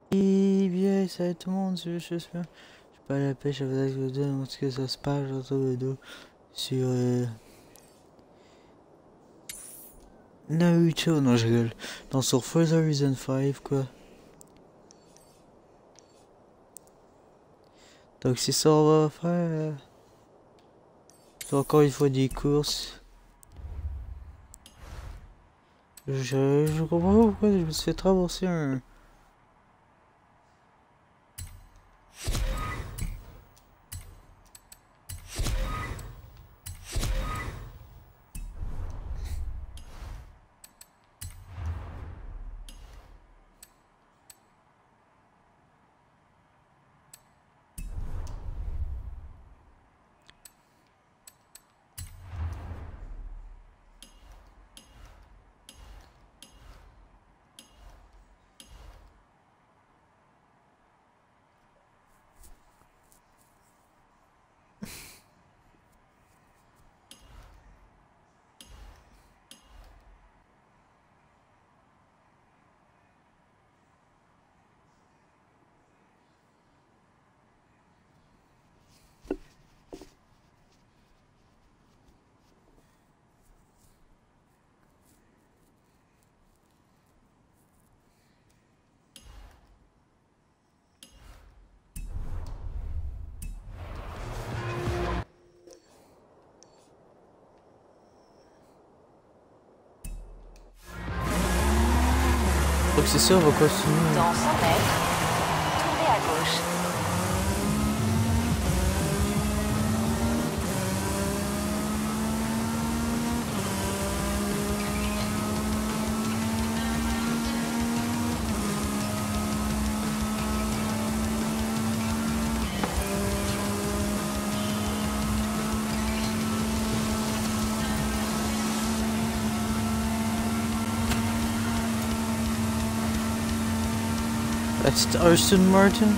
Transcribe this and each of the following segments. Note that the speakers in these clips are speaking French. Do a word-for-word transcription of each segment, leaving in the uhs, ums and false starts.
Et bien, salut tout le monde, je suis je suis pas à la pêche avec vous dire ce que ça se passe autour de nous sur euh, Naruto, non je rigole, non sur Forza Horizon cinq quoi. Donc c'est ça on va faire, euh, c'est encore une fois des courses. Je, je comprends pas pourquoi je me suis fait traverser un... Donc c'est ça, on va continuer. Dans cent mètres, tournez à gauche. La petite Aston Martin.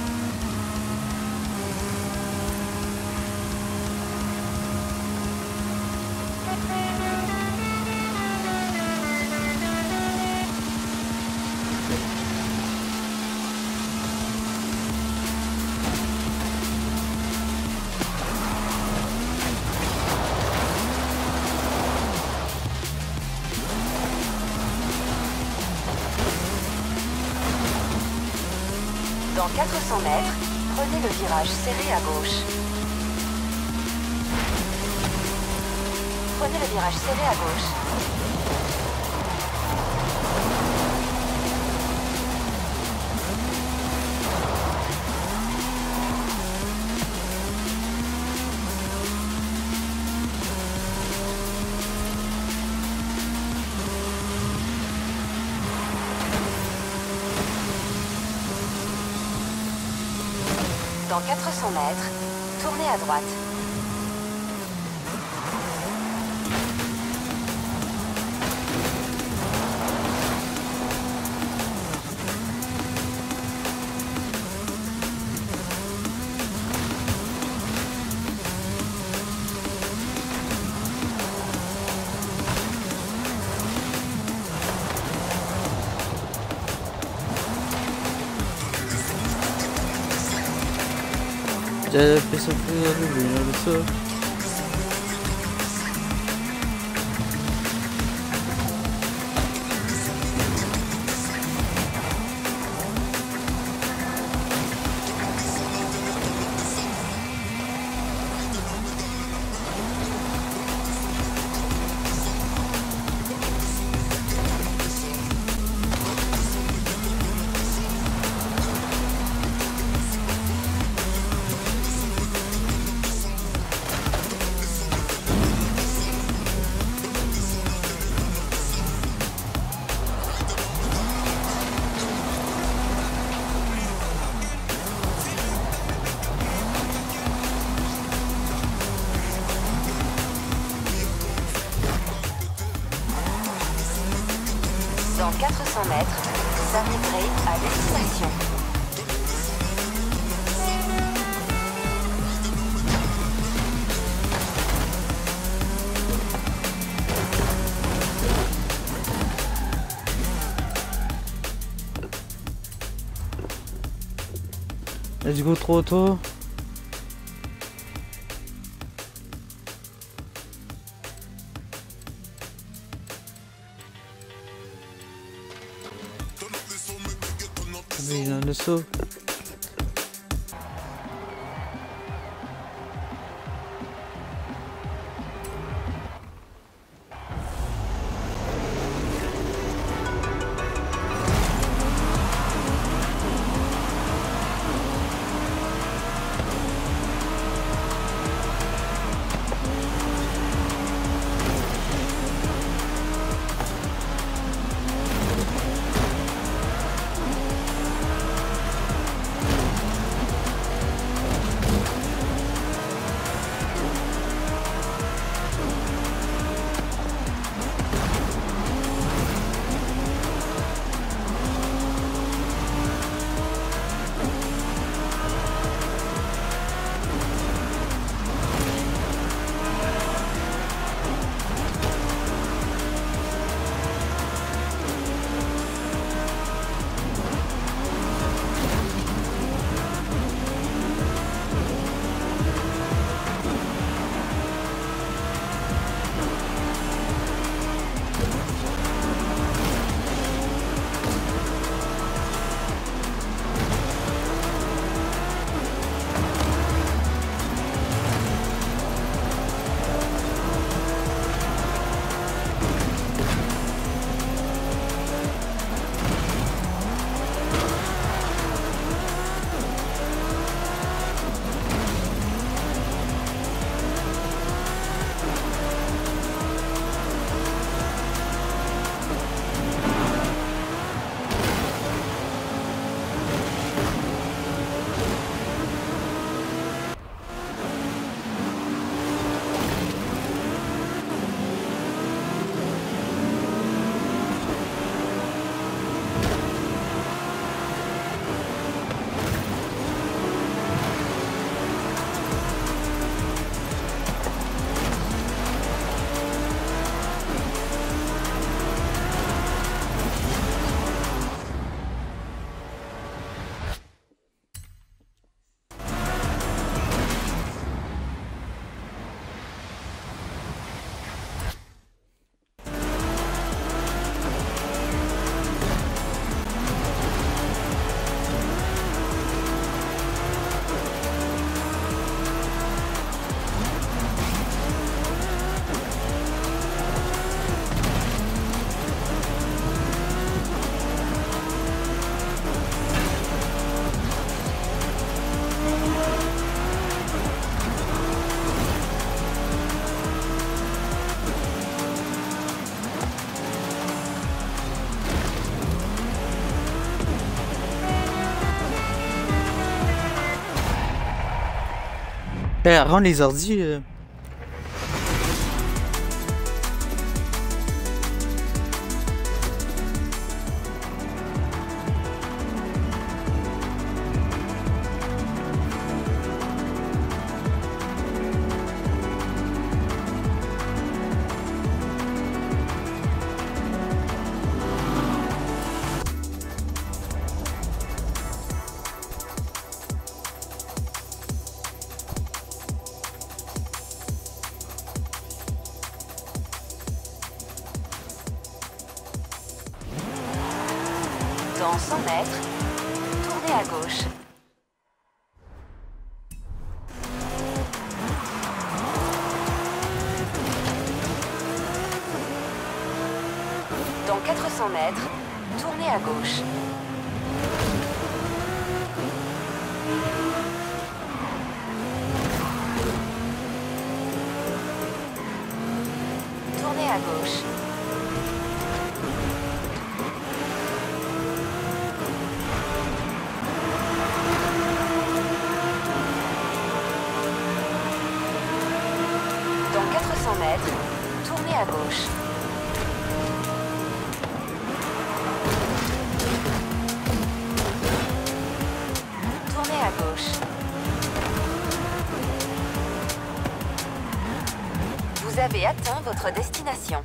Dans quatre cents mètres, prenez le virage serré à gauche. Prenez le virage serré à gauche. Dans quatre cents mètres, tournez à droite. J'avais fait ça plus au début, de ça. Dans quatre cents mètres, vous arriverez à destination. Let's go trop tôt. Il a le saut. Eh, rends les ordis. Euh... Dans cent mètres, tournez à gauche. Dans quatre cents mètres, tournez à gauche. Tournez à gauche. Dans quatre cents mètres, tournez à gauche. Tournez à gauche. Vous avez atteint votre destination.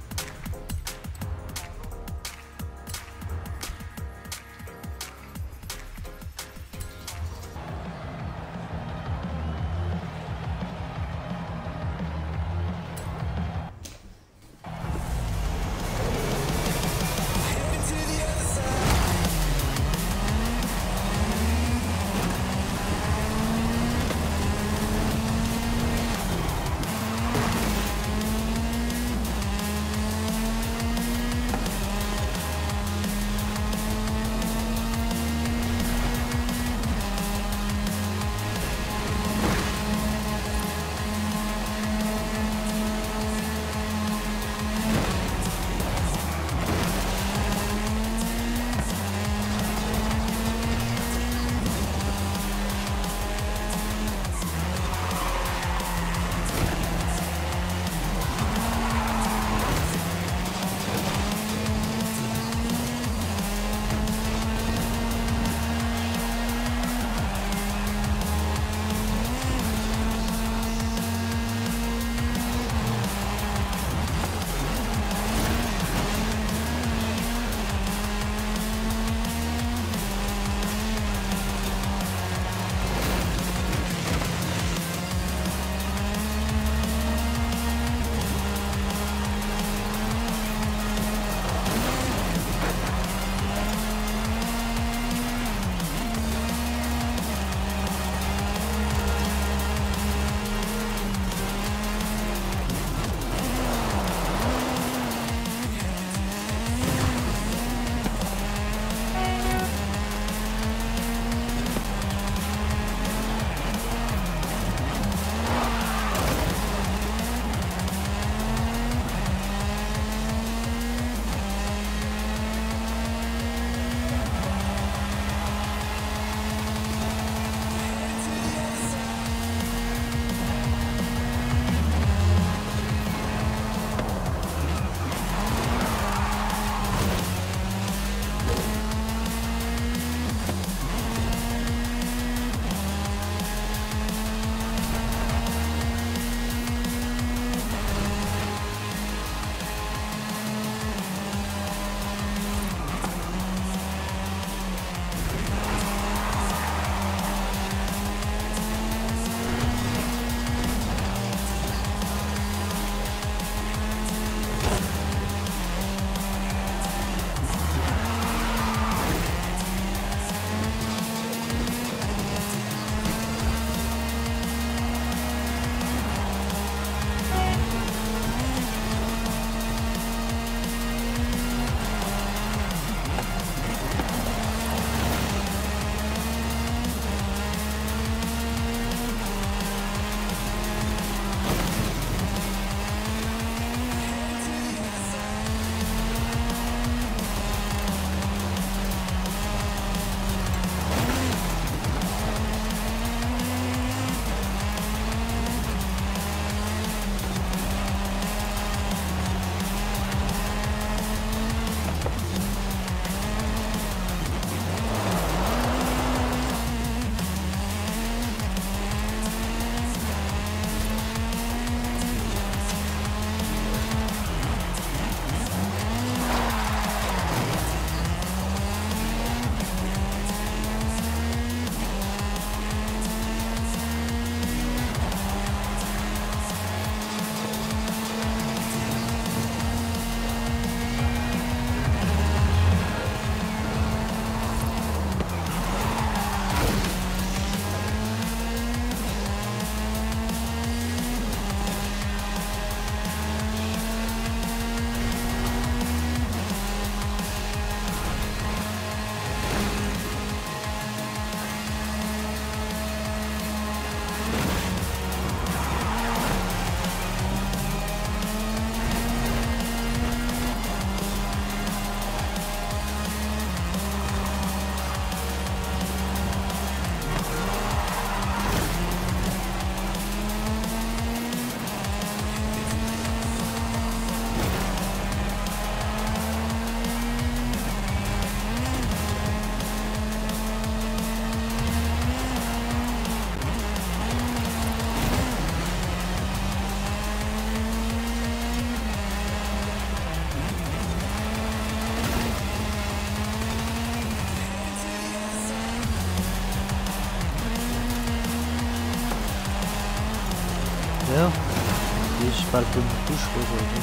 D'ailleurs, je parle pas beaucoup, je crois, aujourd'hui.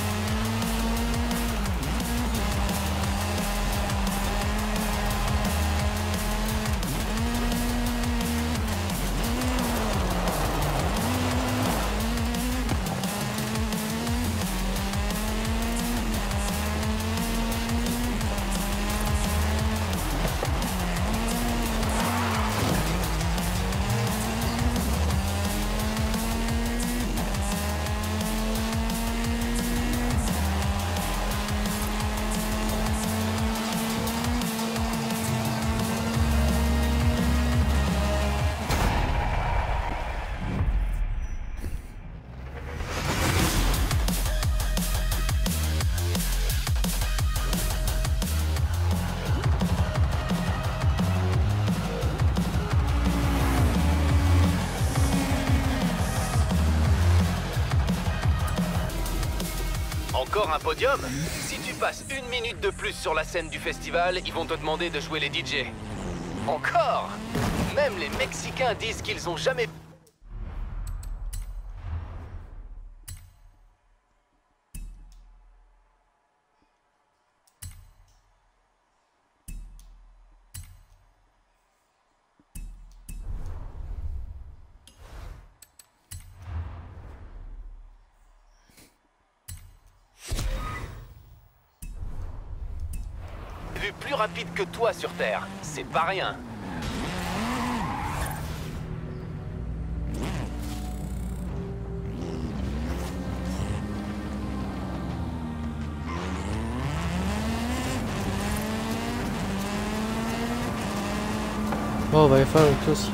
Encore un podium? Si tu passes une minute de plus sur la scène du festival, ils vont te demander de jouer les D J. Encore? Même les Mexicains disent qu'ils ont jamais... vu plus rapide que toi sur Terre. C'est pas rien. Bon, on va aller faire le dossier.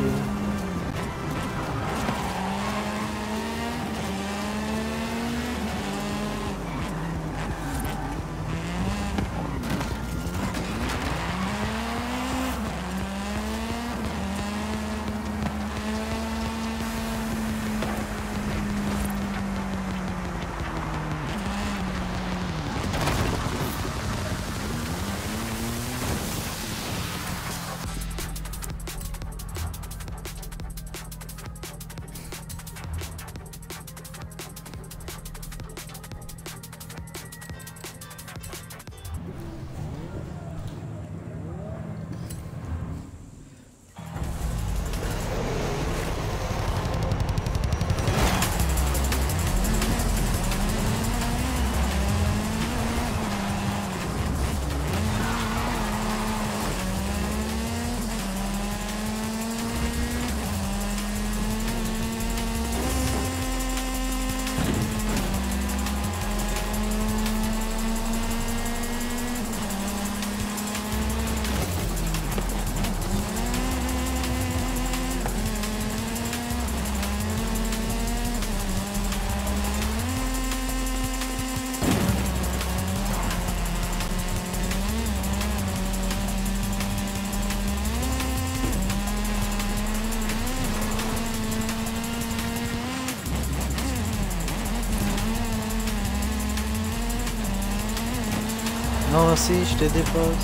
Non, merci, je te dépose.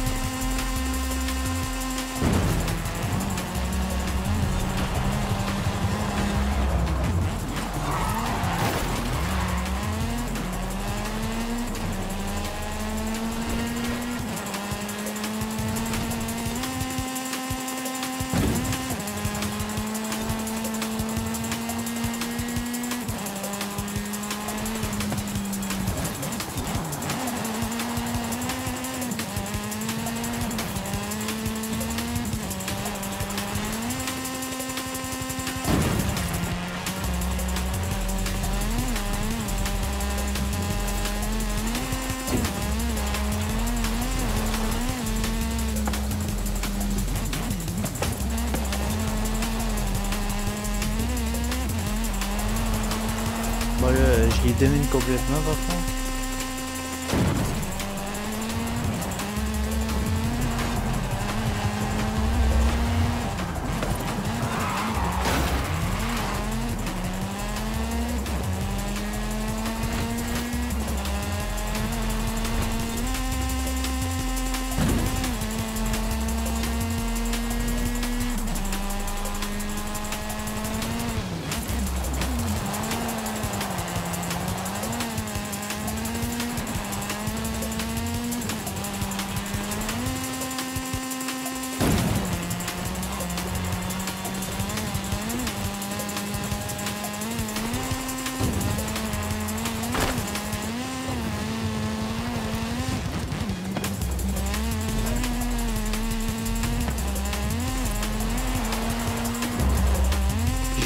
Bon là, je les domine complètement par contre.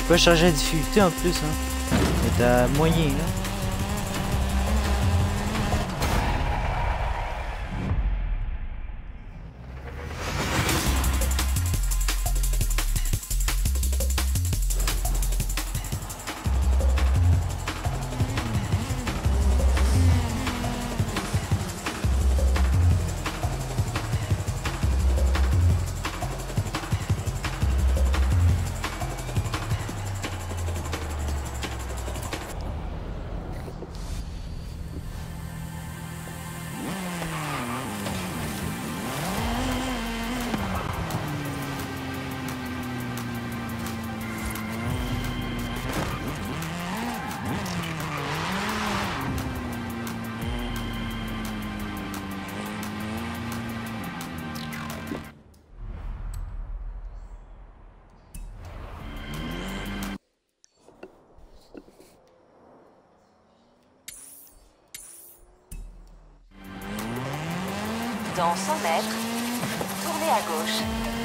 Tu peux changer la difficulté en plus, hein. Mais t'as moyen, là. Dans cent mètres, tournez à gauche.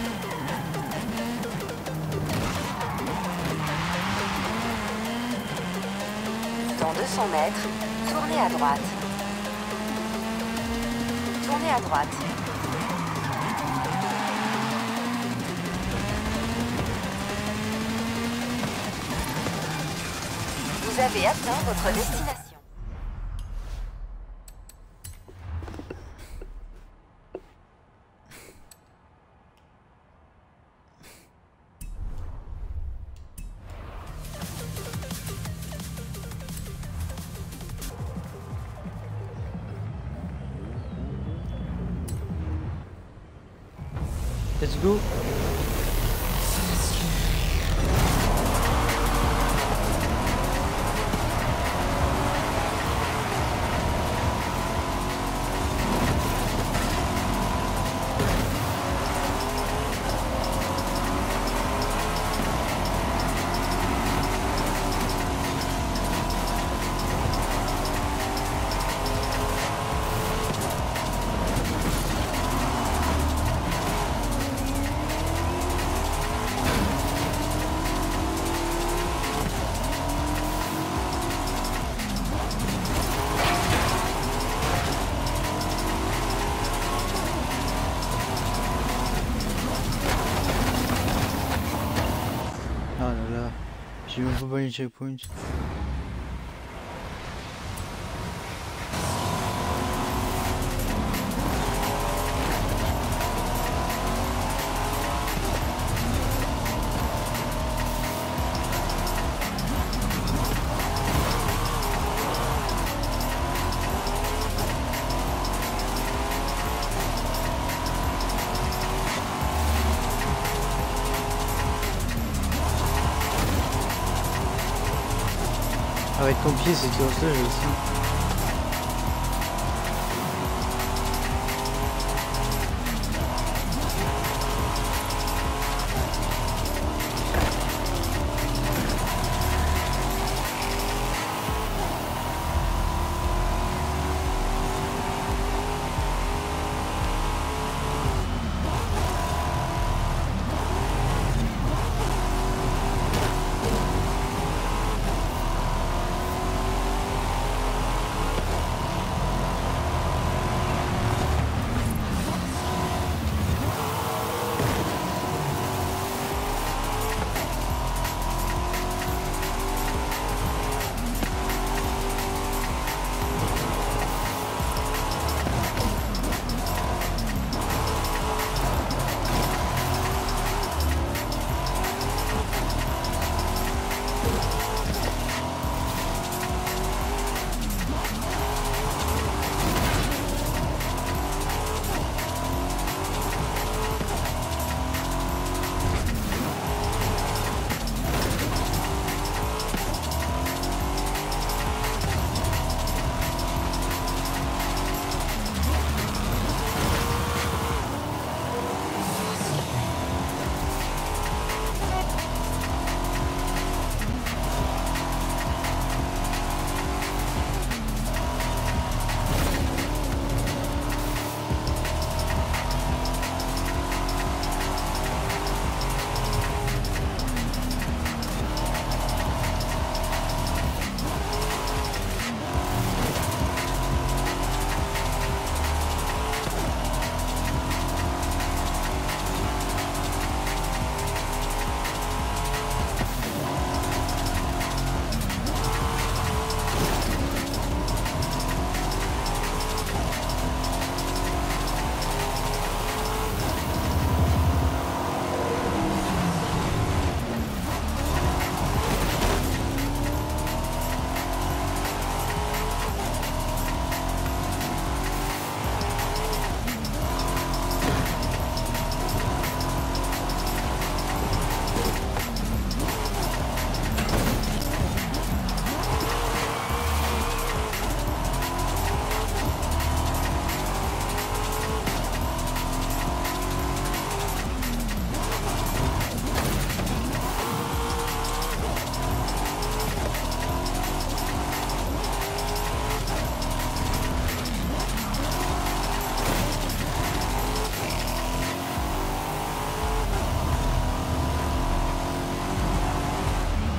Dans deux cents mètres, tournez à droite. Tournez à droite. Vous avez atteint votre destination. Let's go. J'ai même pas pas les checkpoints. Avec ton pied, c'est toujours ça, j'ai aussi.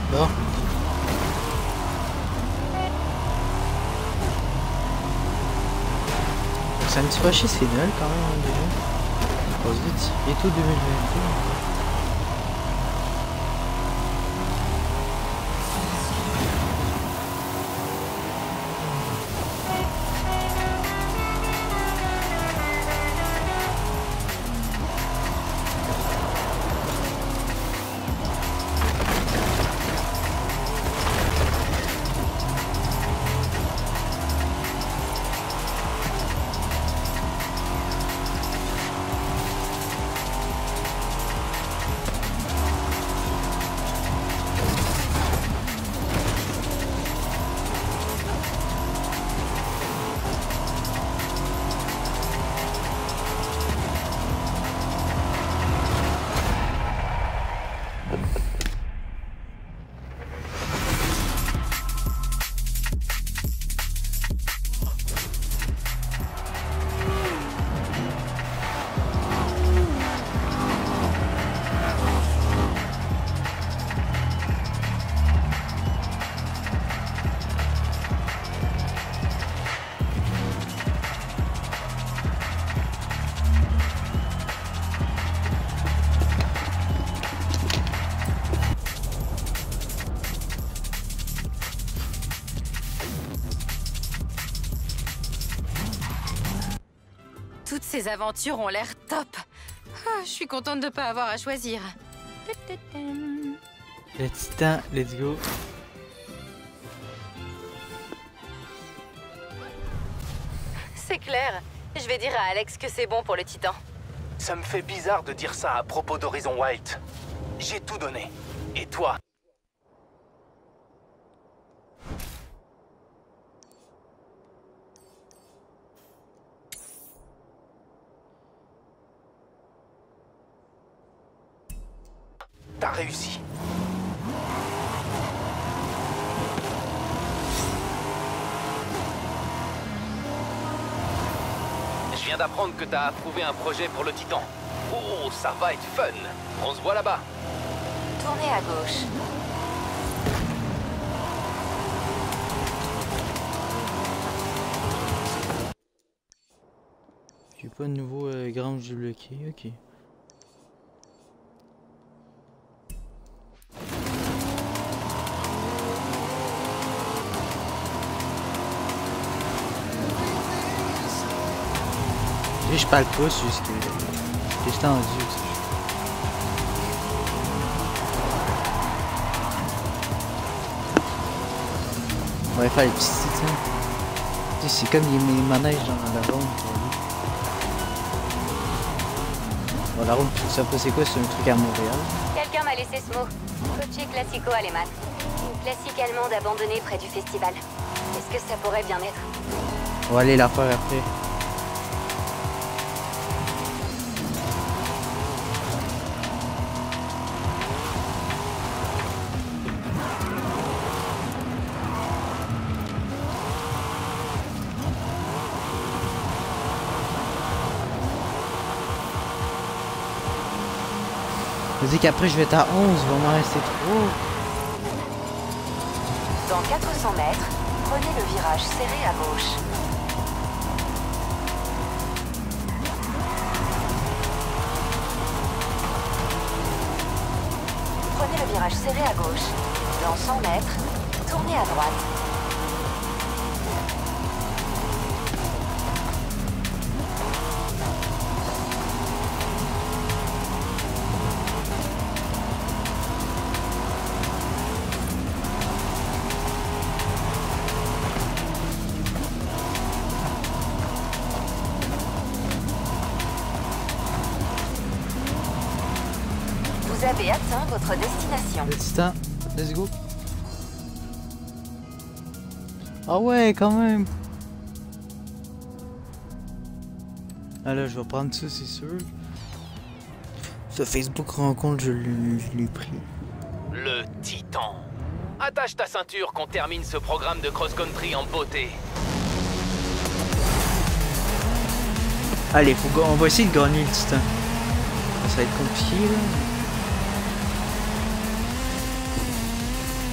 Bon. C'est un petit peu chier, c'est Noël quand même hein, déjà. Ça passe vite. Et tout deux mille vingt-deux. Toutes ces aventures ont l'air top. Ah, je suis contente de pas avoir à choisir. Le titan, let's go. C'est clair. Je vais dire à Alex que c'est bon pour le titan. Ça me fait bizarre de dire ça à propos d'Horizon White. J'ai tout donné. Et toi? T'as réussi. Je viens d'apprendre que t'as approuvé un projet pour le Titan. Oh, ça va être fun. On se voit là-bas. Tournez à gauche. J'ai pas de nouveau euh, grange débloqué, ok. Et je parle pas, c'est juste que j'ai tendu. On va faire les petits titans. C'est comme les, les manèges dans la ronde. Bon, la ronde, tu sais pas c'est quoi, c'est un truc à Montréal. Quelqu'un m'a laissé ce mot. Coche Classico Aleman. Une classique allemande abandonnée près du festival. Est-ce que ça pourrait bien être? On va aller la faire après. Je dis qu'après je vais être à onze, il va m'en rester trop. Dans quatre cents mètres, prenez le virage serré à gauche. Prenez le virage serré à gauche. Dans cent mètres, tournez à droite. Vous avez atteint votre destination. Le titan, let's go. Ah ouais, quand même. Ah là, je vais prendre ça, c'est sûr. Ce Facebook rencontre, je l'ai pris. Le Titan. Attache ta ceinture qu'on termine ce programme de cross-country en beauté. Allez, faut on va essayer de gagner le titan. Ça va être compliqué là.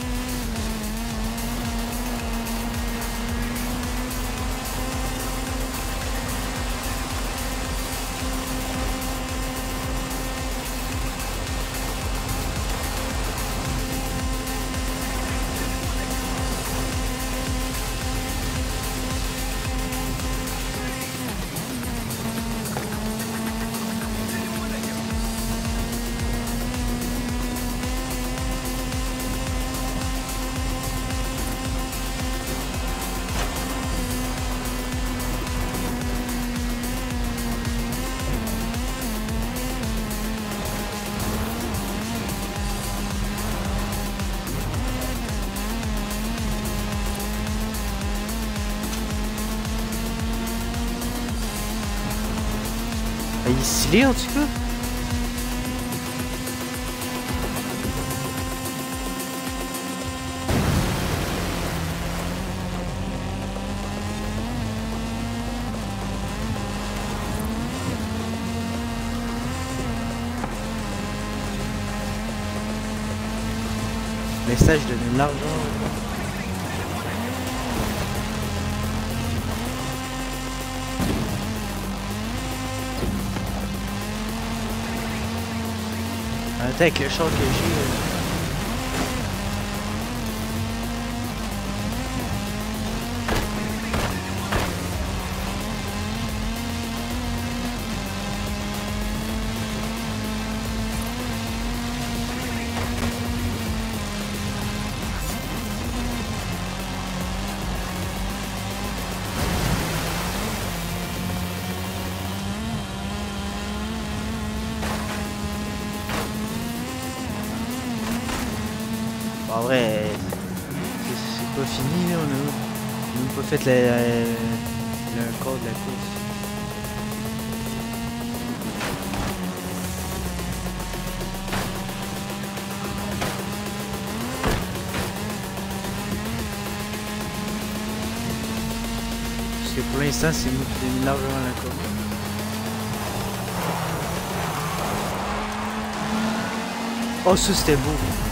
Ah, il est stylé en tout cas. Message de donner de l'argent. Attends, avec le char que j'ai. En vrai, c'est pas fini, là, on a même pas fait le, le, le corps de la course. Parce que pour l'instant, c'est moi qui ai mis largement la course. Oh, ça c'était beau!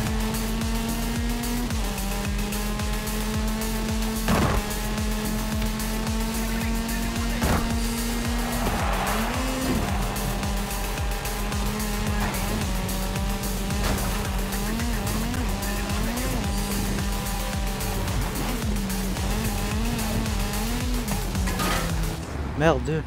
Merde.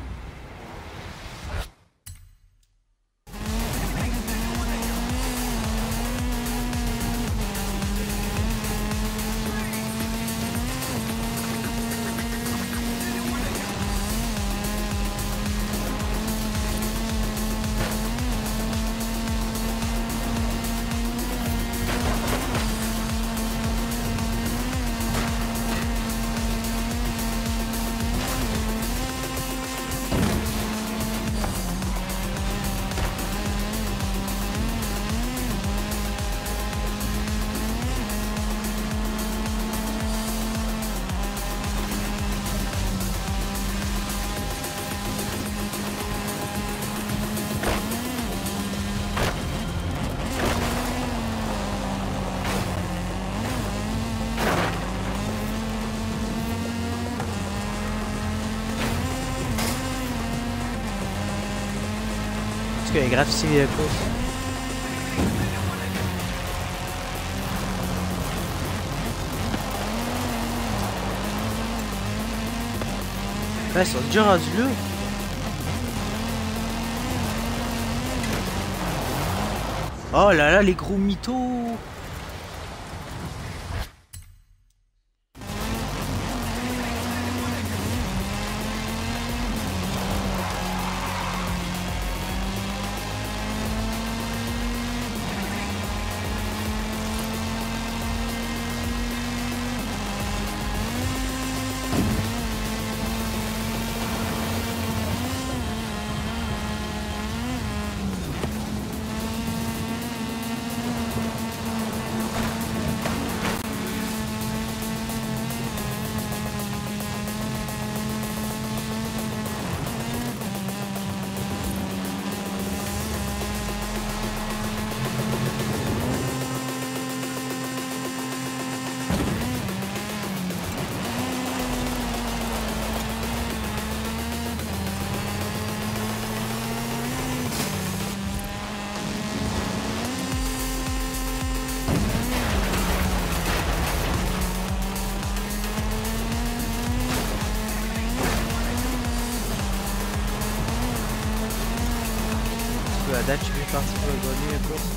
En tout cas, graffiti la course. Ouais, ils sont déjà rendus là. Oh là là, les gros mythos. À date, je suis parti pour le gagner la course.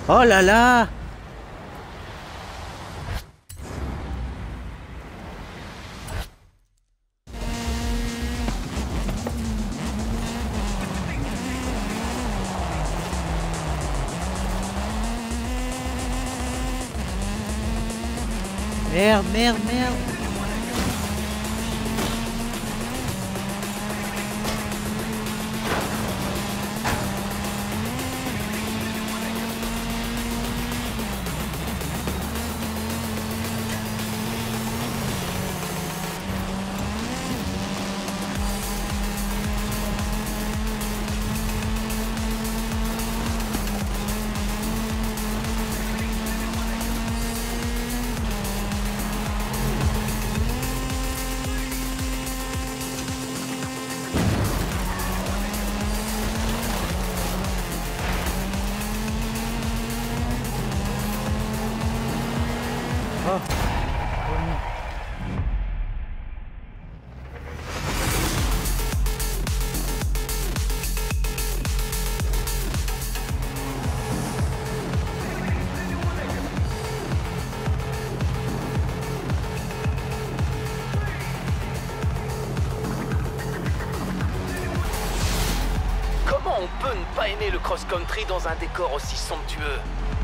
Oh là là! Merde, merde, merde! Oh. Comment on peut ne pas aimer le cross-country dans un décor aussi somptueux?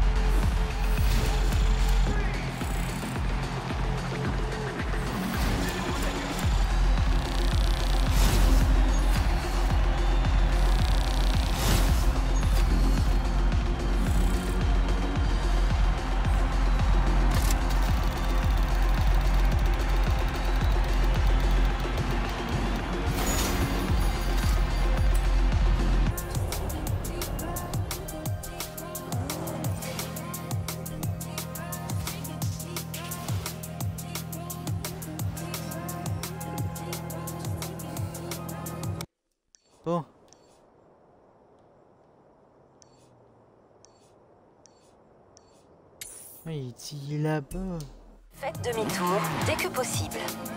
Bon. Il dit là-bas. Faites demi-tour dès que possible.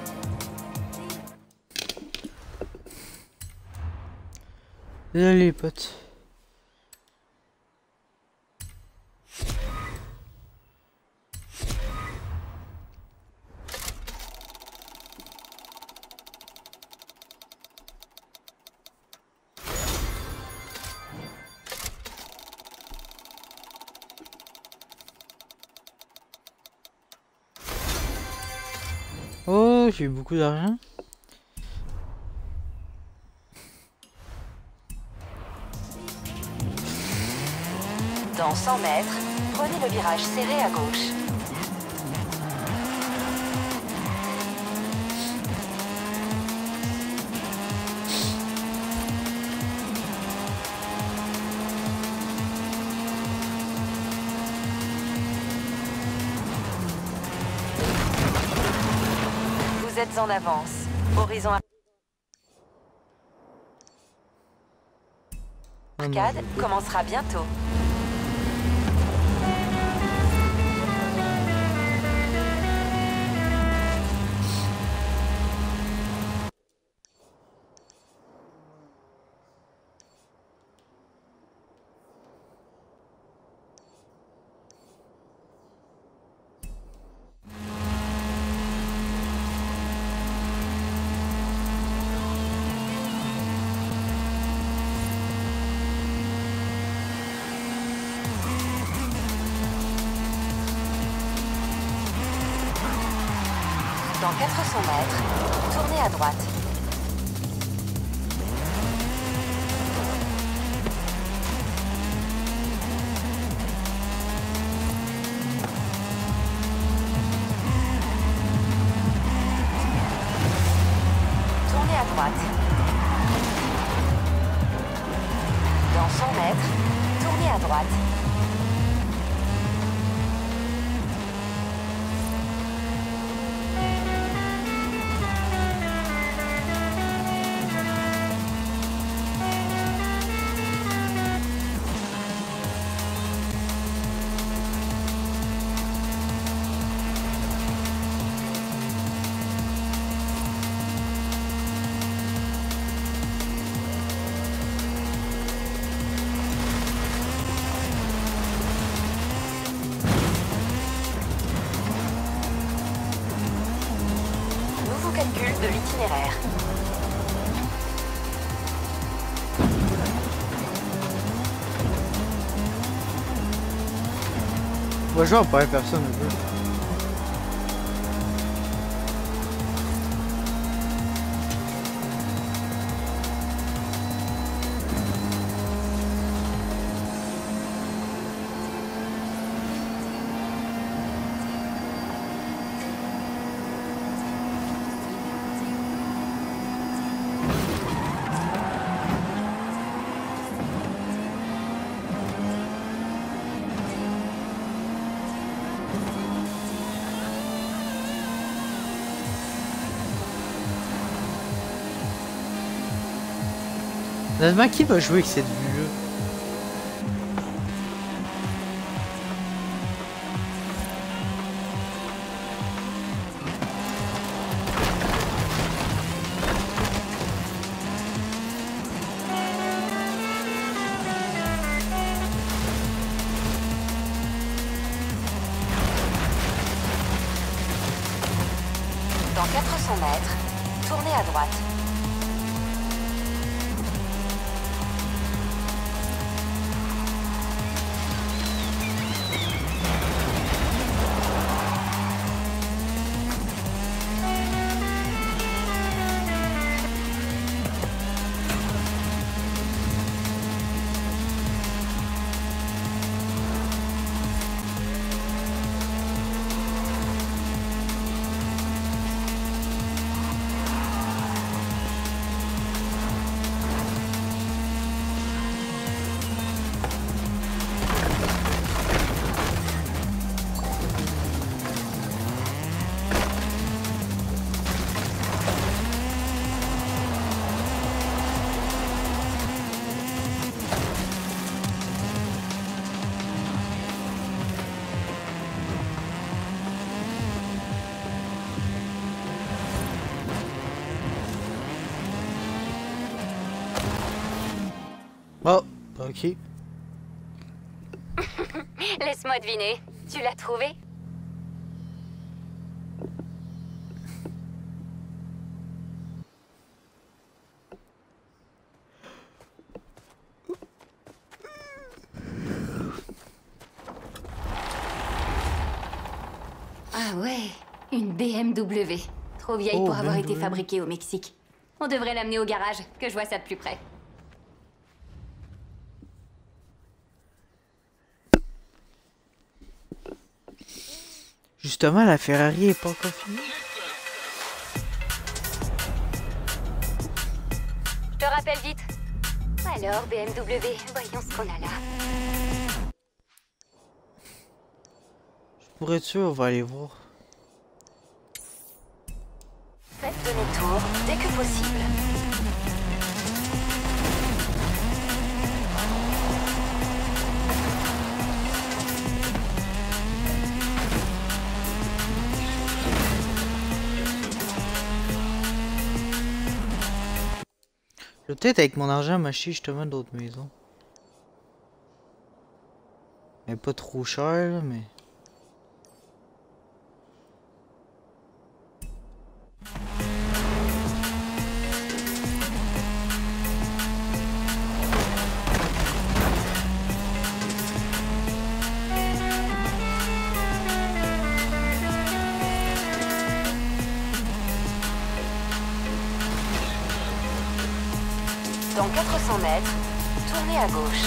Désolé les potes. Oh, j'ai eu beaucoup d'argent. Dans cent mètres, prenez le virage serré à gauche. Vous êtes en avance. Horizon arcade commencera bientôt. Dans quatre cents mètres, tournez à droite. Tournez à droite. Dans cent mètres, tournez à droite. itinéraire. On va jouer en première personne un peu. Honnêtement, qui va jouer avec cette vue-là? Dans quatre cents mètres, tournez à droite. Oh, ok. Laisse-moi deviner. Tu l'as trouvé? Ah ouais, une B M W. Trop vieille Oh, pour avoir B M été W. fabriquée au Mexique. On devrait l'amener au garage, que je vois ça de plus près. Justement, la Ferrari est pas encore finie. Je te rappelle vite. Alors, B M W, voyons ce qu'on a là. Pour être sûr, on va aller voir. Faites demi-tour dès que possible. Je vais peut-être avec mon argent m'acheter justement d'autres maisons. Mais pas trop cher, là, mais... Dans quatre cents mètres, tournez à gauche.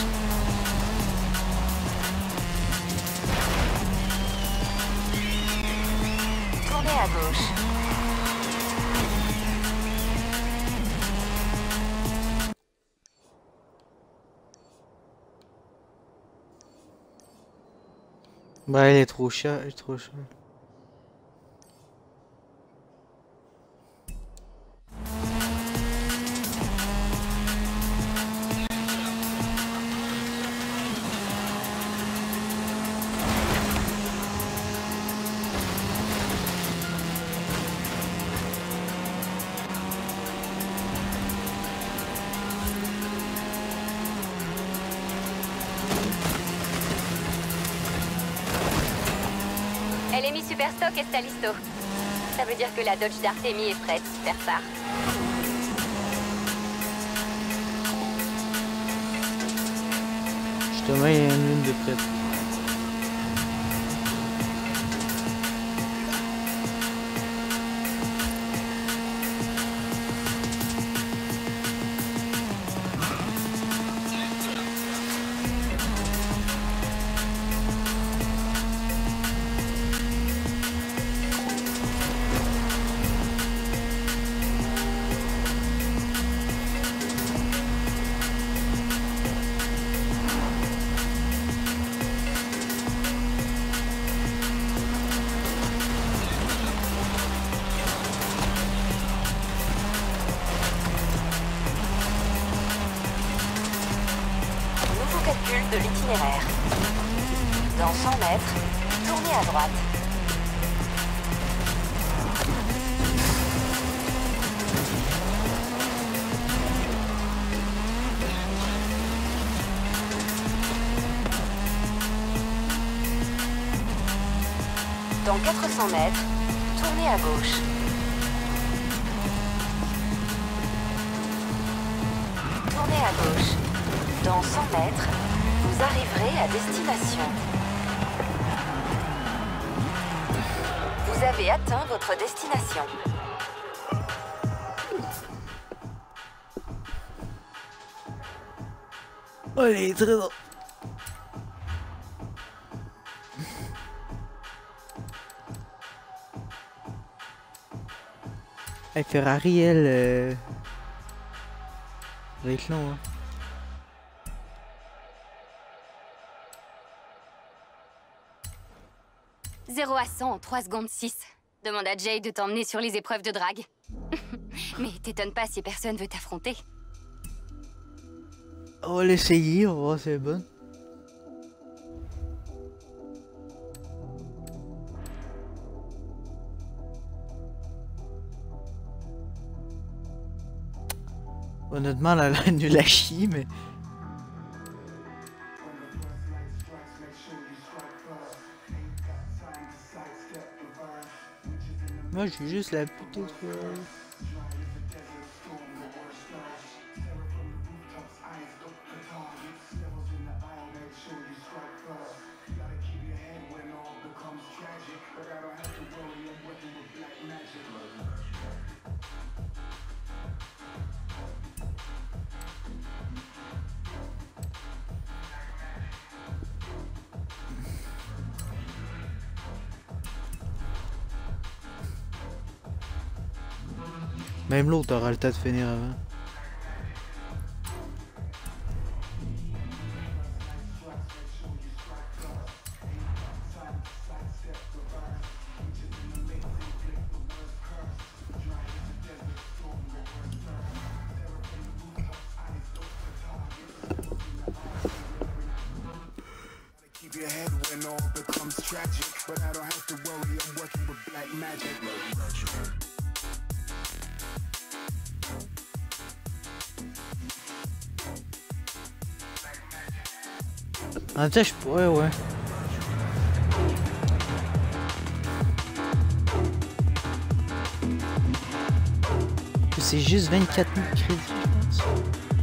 Tournez à gauche. Bah, elle est trop chère, elle est trop chère. Elle est mise super stock, está listo. Ça veut dire que la Dodge d'Artémis est prête, faire ça. Justement, il y a une lune de prête. De l'itinéraire. Dans cent mètres, tournez à droite. Dans quatre cents mètres, tournez à gauche. Tournez à gauche. Dans cent mètres, vous arriverez à destination. Vous avez atteint votre destination. Allez, très bien. Hey, Ferrari, elle, euh... va être long, hein. zéro à cent en trois secondes six. Demande à Jay de t'emmener sur les épreuves de drague. Mais t'étonnes pas si personne veut t'affronter. On va l'essayer, on va voir si c'est bon. Honnêtement, elle a l'air nulle à chier, mais... Moi, je suis juste la pute de... Même l'autre aura le temps de finir avant. En même temps, je pourrais, ouais. C'est juste vingt-quatre mille crédits, je pense.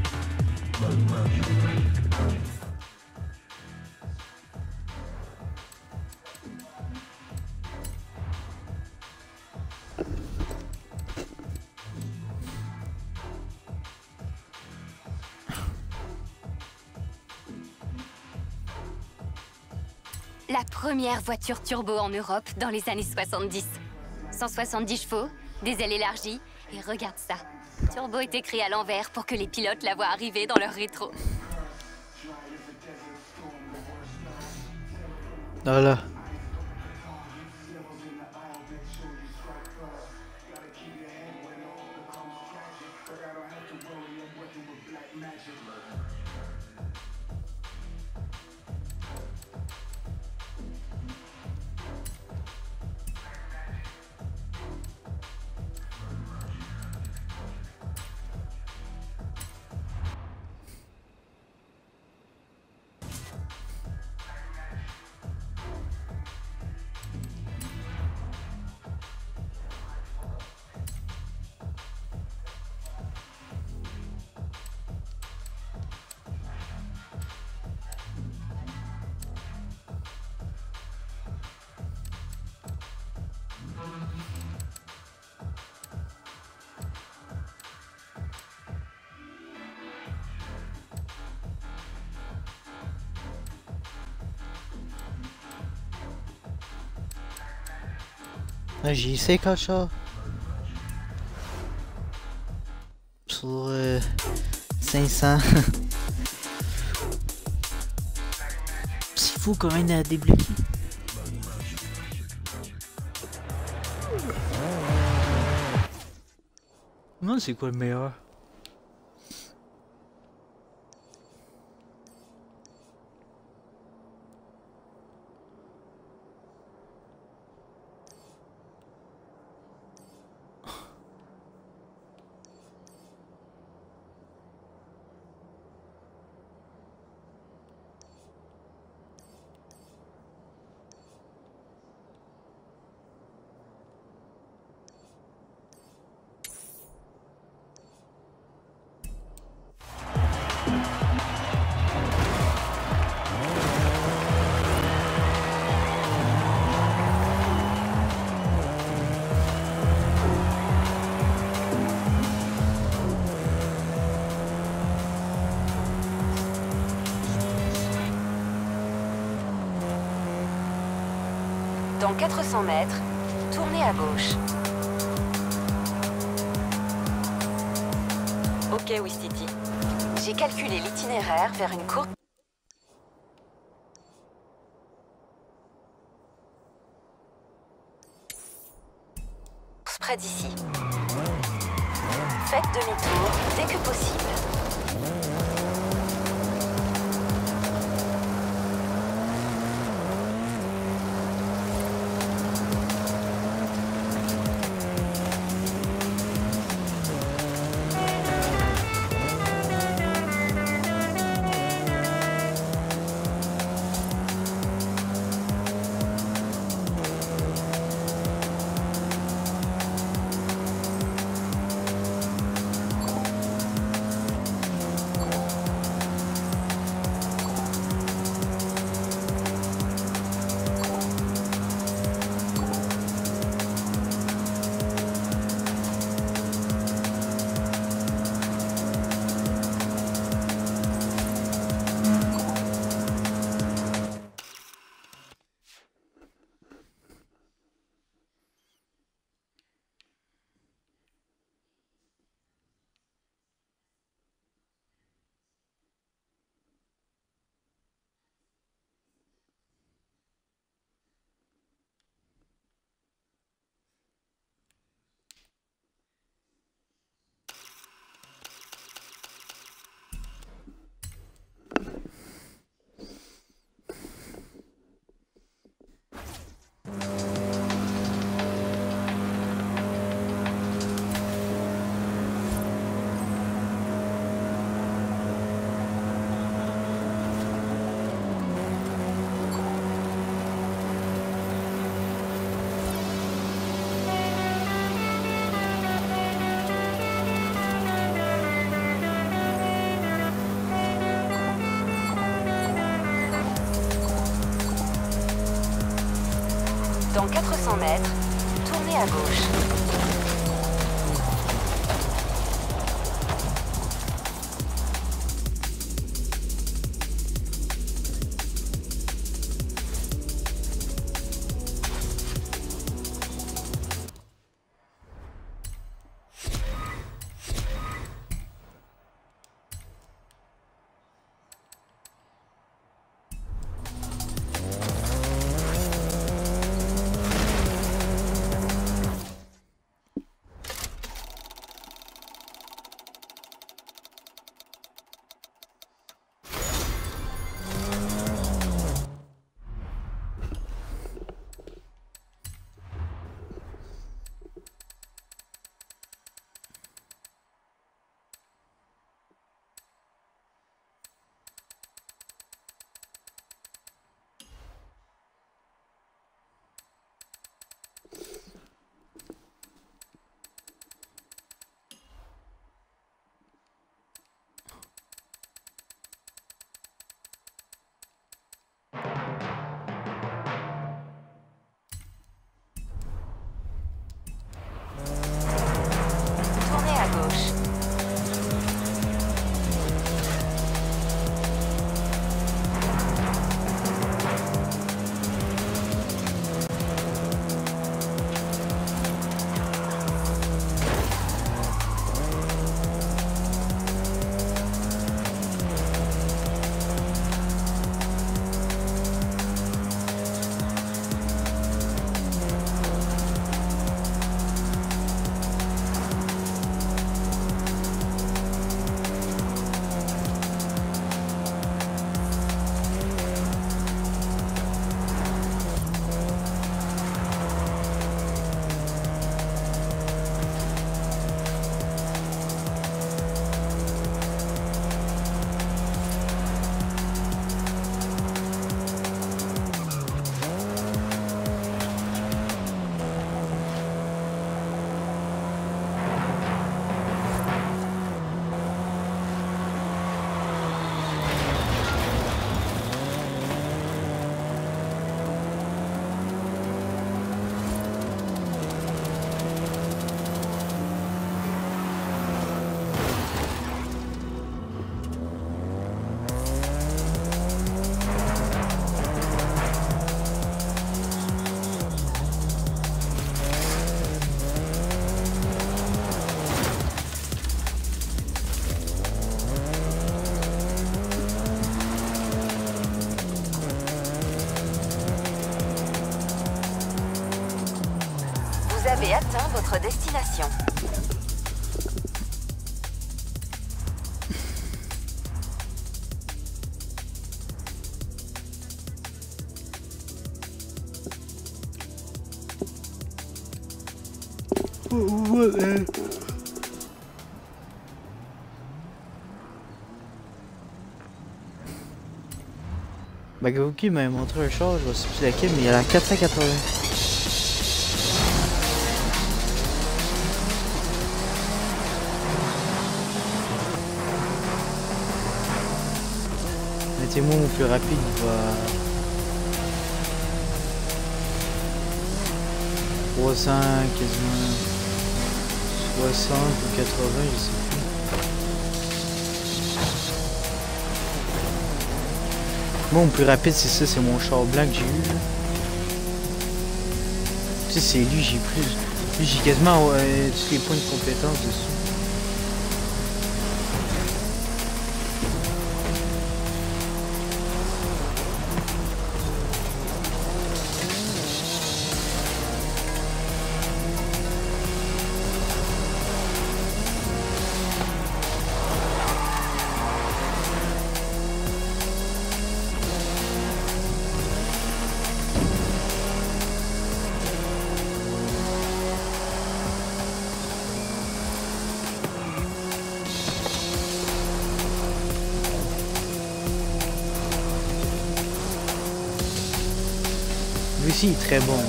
La première voiture turbo en Europe dans les années soixante-dix. cent soixante-dix chevaux, des ailes élargies, et regarde ça. Turbo est écrit à l'envers pour que les pilotes la voient arriver dans leur rétro. Voilà. Là, j'ai cinquante chars. Sur euh, cinq cents. C'est fou quand même à débloquer. Non, c'est quoi le meilleur? Dans quatre cents mètres, tournez à gauche. Ok, Wistiti. J'ai calculé l'itinéraire vers une courte... près d'ici. Faites demi-tour dès que possible. Dans quatre cents mètres, tournez à gauche. atteint votre destination. Bah Goku m'a montré un char, je sais plus laquelle, mais il y a la quatre cent quatre-vingts. Mais tu sais, moi, mon plus rapide, il va... trois cents, quasiment... soixante ou quatre-vingts, je sais plus. Moi, mon plus rapide, c'est ça, c'est mon char blanc que j'ai eu. Là. Tu sais, c'est lui, j'ai plus. Lui, j'ai quasiment euh, tous les points de compétence dessus. Lui aussi, il est très bon.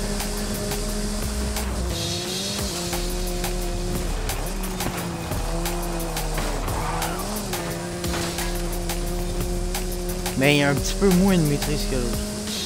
Mais il y a un petit peu moins de maîtrise que l'autre.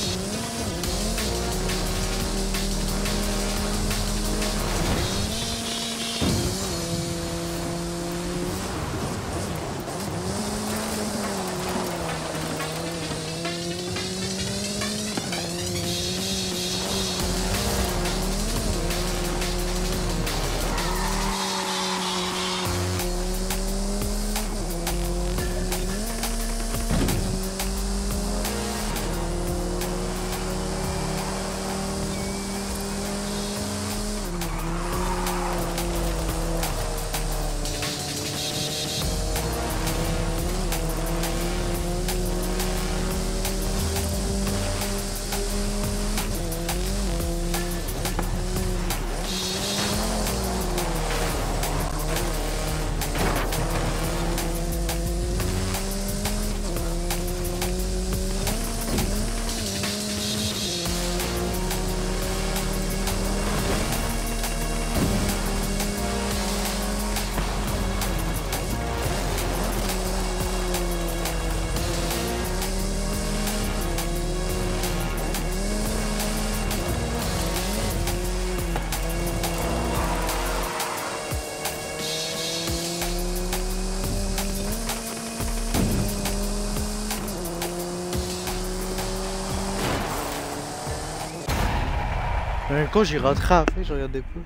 Quand j'ai rentré à la fin, je regardais pas.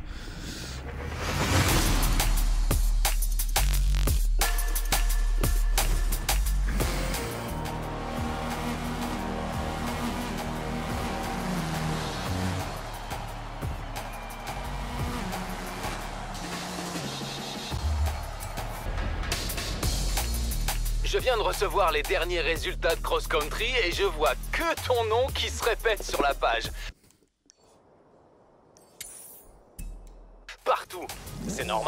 Je viens de recevoir les derniers résultats de Cross Country et je vois que ton nom qui se répète sur la page. Partout. C'est normal ?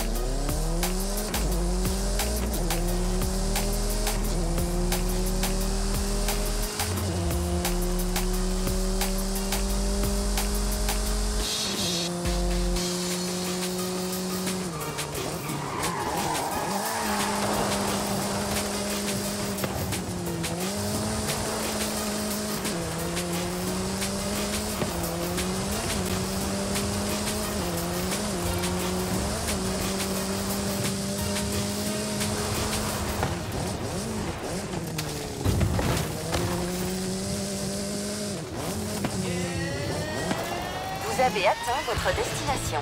Vous avez atteint votre destination.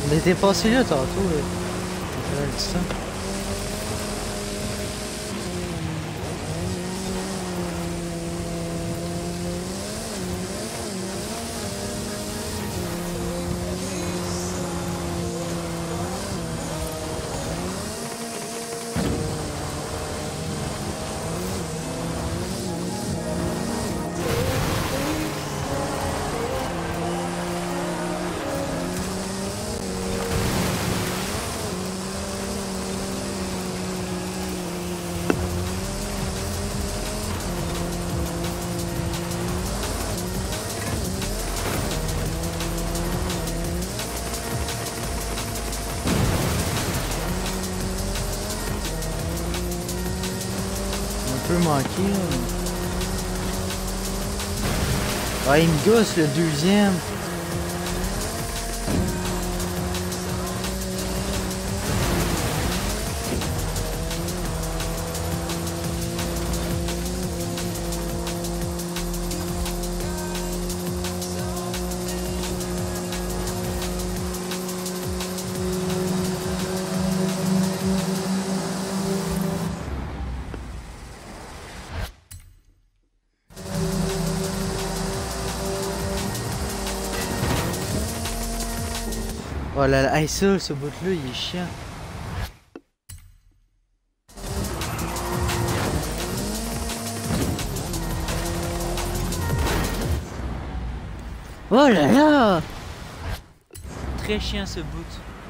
On était passé là tantôt. Là. On a dit ça. Peu manqué là. Ah, il me gosse le deuxième. Oh là là, hey, ça, ce bout-là, il est chiant. Oh là là! Très chiant ce bout.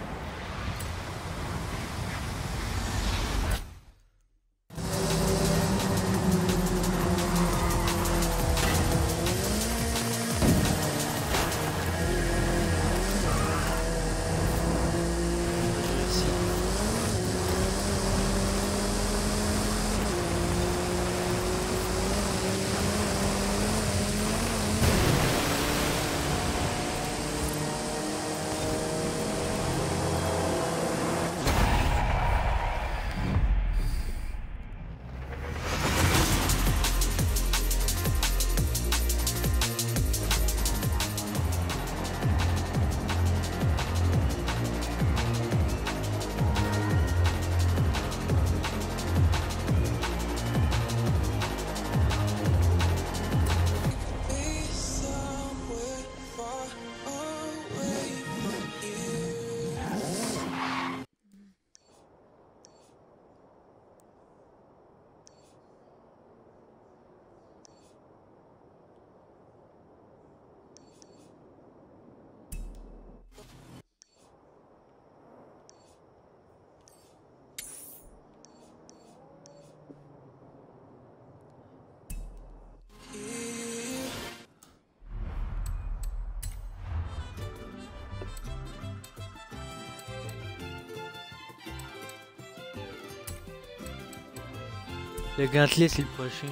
Le gantelet, c'est le prochain.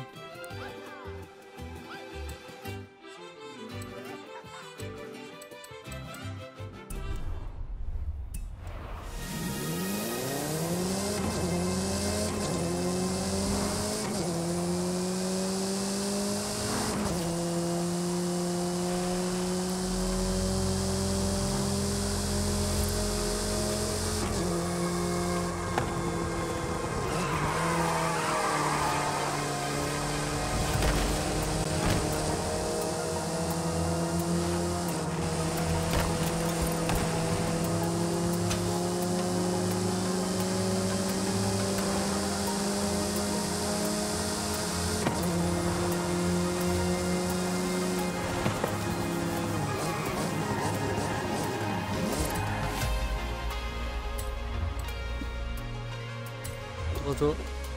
Trop.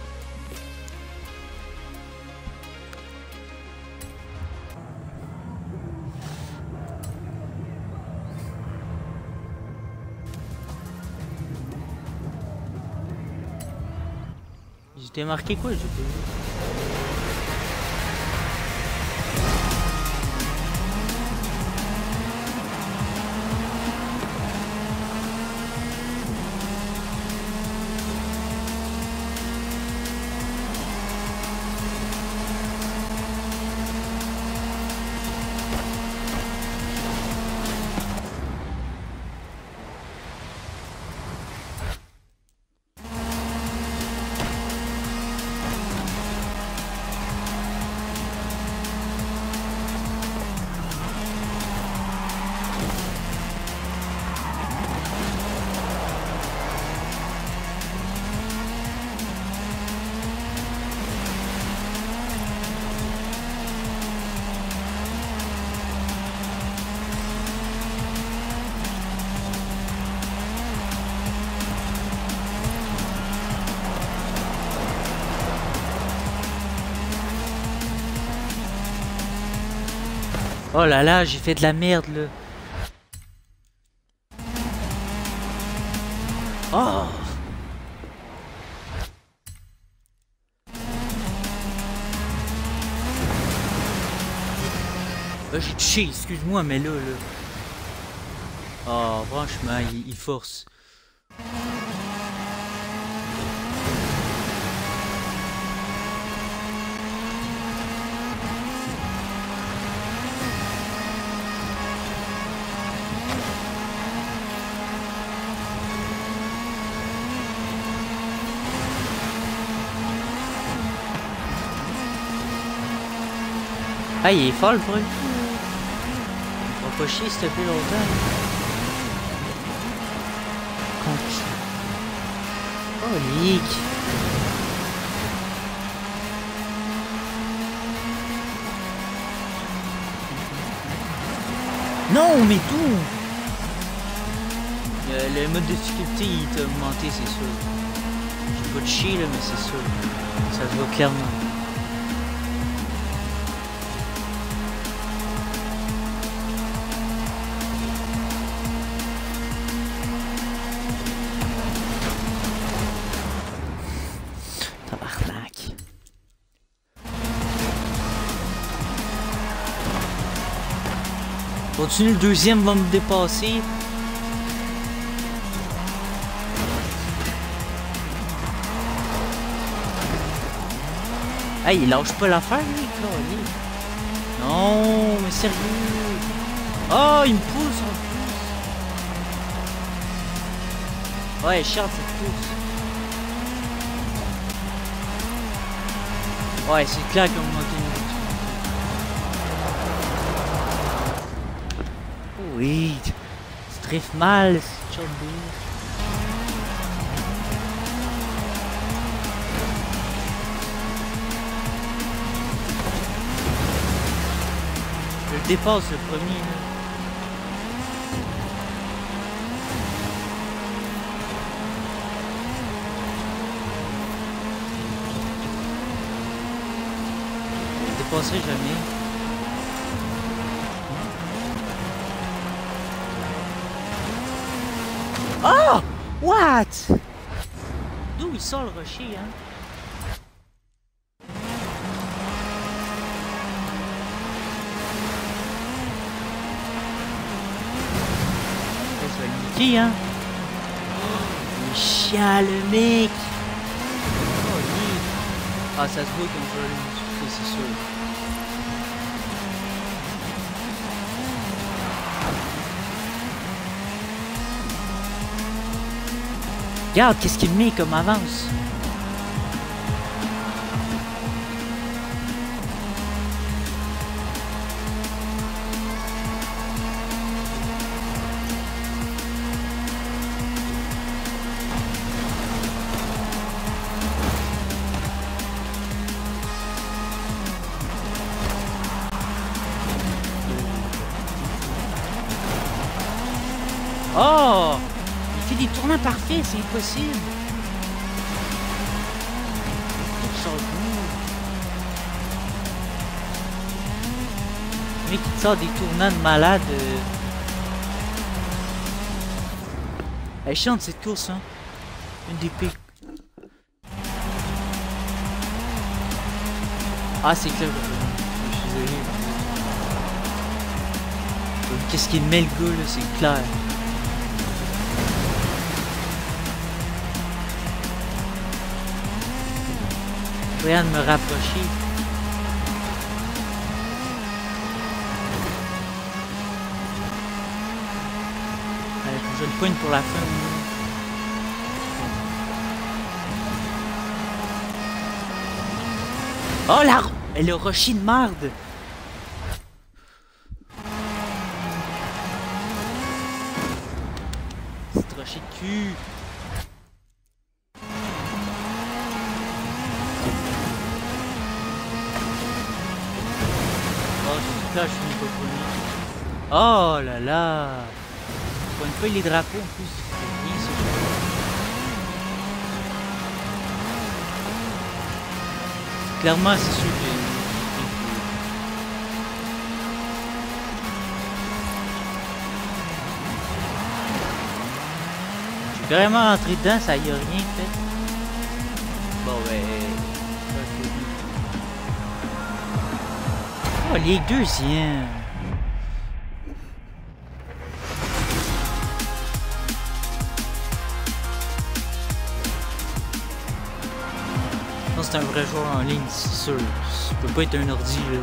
J'étais marqué quoi, j'ai pas vu. Oh là là, j'ai fait de la merde là. Oh. Bah, j'ai touché, excuse-moi, mais là, là. Oh, franchement, il, il force. Ah, il est fort le bruit. On va pas chier s'il te plaît longtemps. Oh, leak. Non, mais tout. Le, le mode de difficulté il est augmenté, c'est sûr. J'ai pas de chier là, mais c'est sûr. Ça se voit clairement. Continue, le deuxième va me dépasser. Ah, il lâche pas l'affaire, lui, Claude. Non, mais sérieux. Oh, il me pousse en plus. Ouais, chiant cette pousse. Ouais, c'est clair qu'on m'a monté. Oui, tu drift mal, c'est John Deere. Je le dépasse le premier là. Je le dépasserai jamais. Oh! What? D'où il sort le rocher, hein? Ça va le niquer, hein? Il est chiant, le mec! Oh, lui. Ah, ça se voit comme je vais le niquer, c'est sûr. Regarde, qu'est-ce qu'il met comme avance? Oh! Il fait des tournants parfaits, c'est impossible. Il sort d'où? Le mec qui sort des tournants de malade. Elle est chiante cette course, hein. Une des pires. Ah, c'est clair. Je suis désolé. Qu'est-ce qu'il met le gars là, c'est clair. Rien de me rapprocher. Allez, faut que je le poigne pour la fin. Oh la... Et le rocher de marde. C'est rocher de cul. Là, je finis pas premier. Oh là là! Je pointe pas les drapeaux en plus. C'est bien ça. Clairement, c'est sûr que. Carrément rentré dedans, ça y a rien fait. Bon, ouais. Oh, les deuxièmes. Non, c'est un vrai joueur en ligne, c'est sûr. Ça peut pas être un ordi, là.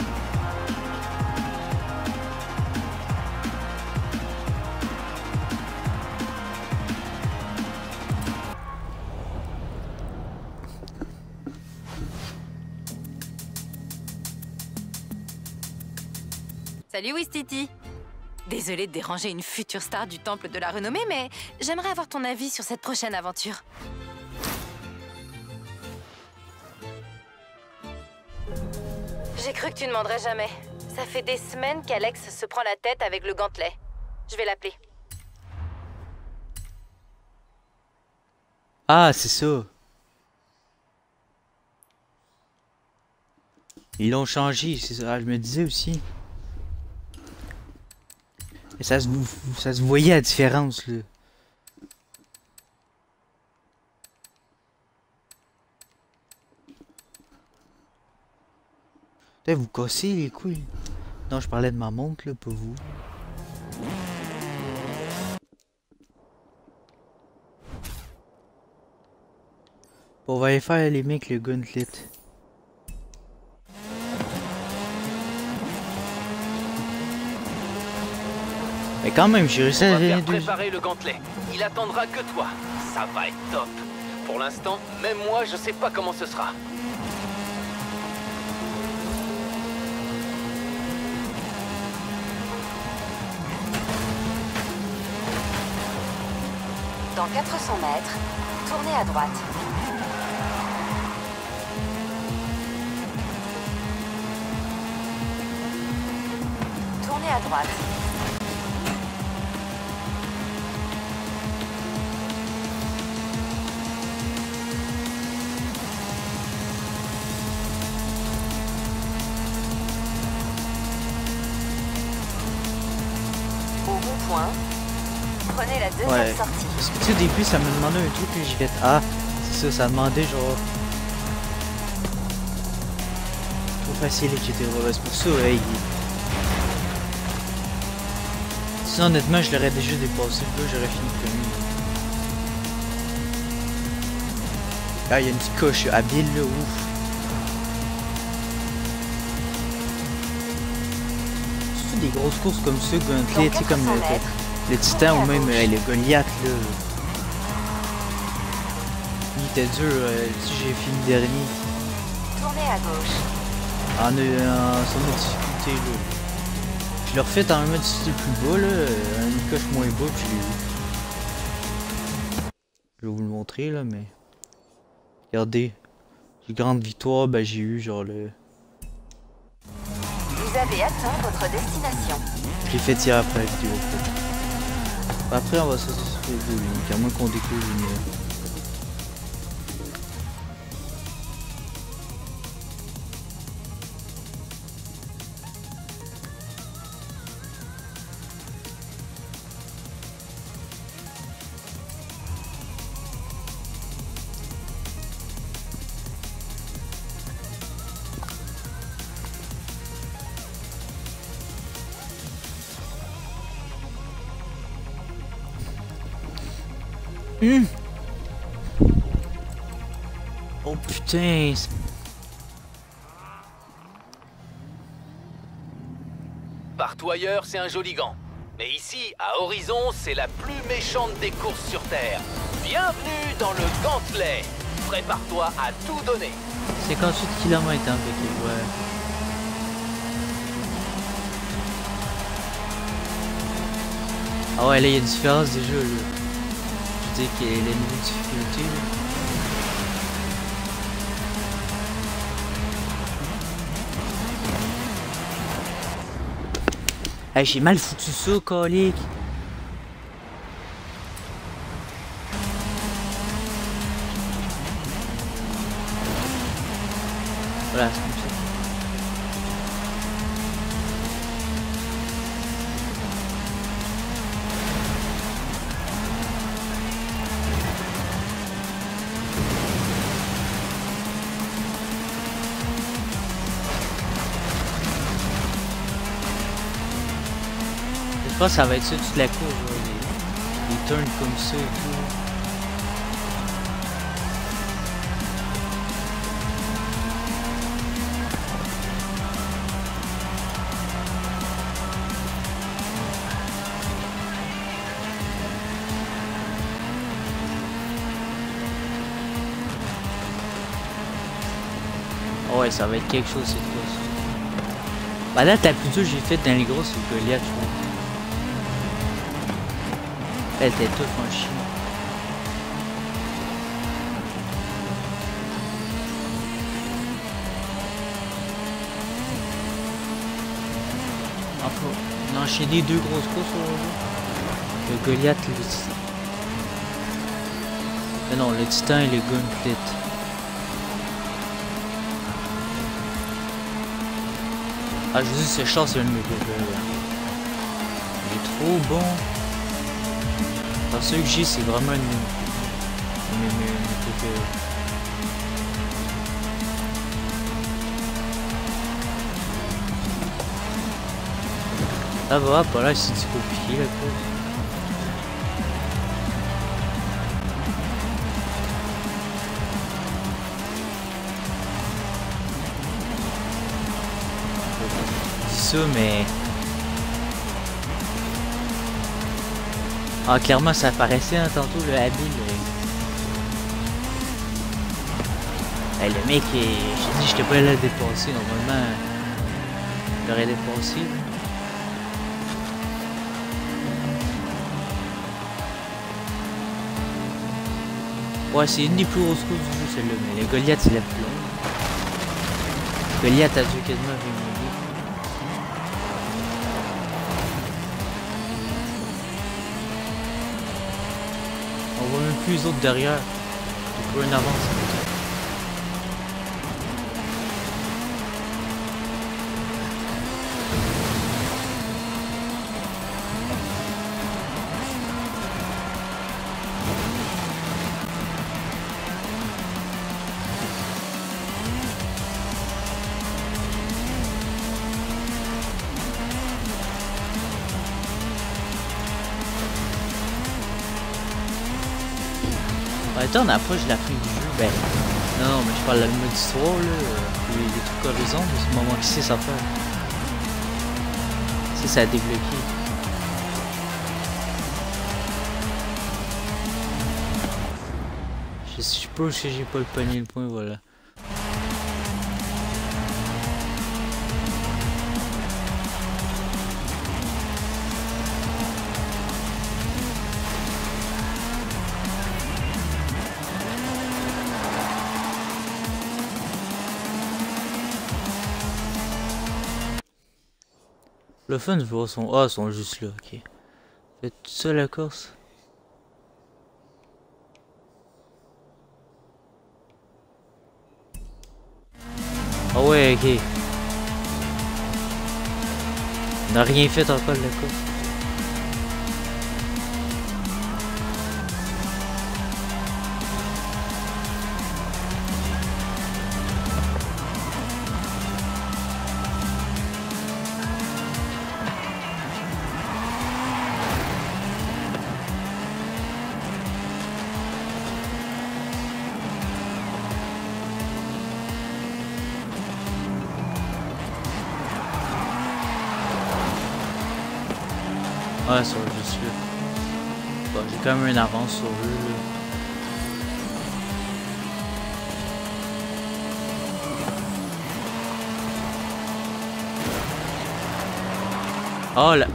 Salut Wistiti. Désolée de déranger une future star du temple de la renommée, mais j'aimerais avoir ton avis sur cette prochaine aventure. J'ai cru que tu ne demanderais jamais. Ça fait des semaines qu'Alex se prend la tête avec le gantelet. Je vais l'appeler. Ah, c'est ça. Ils l'ont changé, c'est ça. Je me disais aussi. Et ça se, ça se voyait la différence, là. Putain, vous cassez les couilles. Non, je parlais de ma montre, là, pas vous. Bon, on va aller faire les mecs le gauntlet. Mais quand même, j'ai réussi à... On va faire préparer le gantelet. Il attendra que toi. Ça va être top. Pour l'instant, même moi, je sais pas comment ce sera. Dans quatre cents mètres, tournez à droite. Tournez à droite. Au bon point, prenez la deuxième Ouais. sortie. Parce que tu sais, au début, ça me demandait un truc, et j'ai fait ah, c'est ça, ça demandait genre. Trop facile, et cetera. Ouais, c'est pour ça, ouais. Il... Sinon, honnêtement, je l'aurais déjà dépassé, là, j'aurais fini premier. Ah, il y a une petite coche habile, là, ouf. C'est des grosses courses comme ça, Gauntlet, tu sais, comme le, le Titan ou même euh, le Goliath, là. Il était dur, euh, si j'ai fini dernier. Tournez à gauche. En, en, son difficulté, là. Je l'ai refait en mode difficulté plus bas, là. Une coche moins bas, puis je l'ai eu. Je vais vous le montrer, là, mais... Regardez. Les grandes victoires, ben j'ai eu genre le... Vous avez atteint votre destination. Je l'ai fait tirer après la vidéo. Après, on va sauter sur les deux lignes, à moins qu'on découvre une... Mmh. Oh putain. Partout ailleurs, c'est un joli gant. Mais ici, à Horizon, c'est la plus méchante des courses sur Terre. Bienvenue dans le gantelet. Prépare-toi à tout donner. cinquante-huit kilomètres, hein, avec les ouais. Ah ouais, là, il y a une différence déjà, là. Je veux dire qu'il y a les niveaux de difficulté, là. Hey, j'ai mal foutu ça, colique. Voilà, c'est comme ça. Je pense que ça va être ça toute la course, là, les, les turns comme ça et tout. Ouais, ça va être quelque chose cette course. Bah là, t'as plus dur j'ai fait dans les grosses, c'est Goliath, je crois. Elle était toute en chien. Enfin, on a enchaîné deux grosses courses aujourd'hui. Le Goliath et le Titan. Mais non, le Titan et le Gauntlet. Ah, je dis, ce char, c'est un de mes préférés. Il est trop bon. Parce que celui que j'ai, c'est vraiment un de mes, mes, mes, mes préférés. Ça va, pas là, c'est du compliqué, la course. Ça, mais ah, clairement ça apparaissait hein, tantôt le habile. Hey, le mec, j'ai dit j'étais pas là à dépasser, normalement je l'aurais dépassé. Ouais, c'est une des plus grosses courses du jeu celle-là, mais le Goliath c'est la plus longue. Goliath a dû quasiment vingt minutes. On voit même plus les autres derrière. Il faut une avance. Attends, on approche de la fin du jeu. Ben, non, non, mais je parle de la mode histoire, là. Les, les trucs horizons, mais c'est le moment qui sait ça faire. Ça, ça a débloqué. Je suppose que j'ai pas le panier, le point, voilà. Le fun, je vois son. Ah, ils sont juste là, ok. Faites tout ça la course. Ah ouais, ok. On n'a rien fait encore de la course. Ouais, sur le juste là. Bon, j'ai quand même une avance sur eux là. Oh là.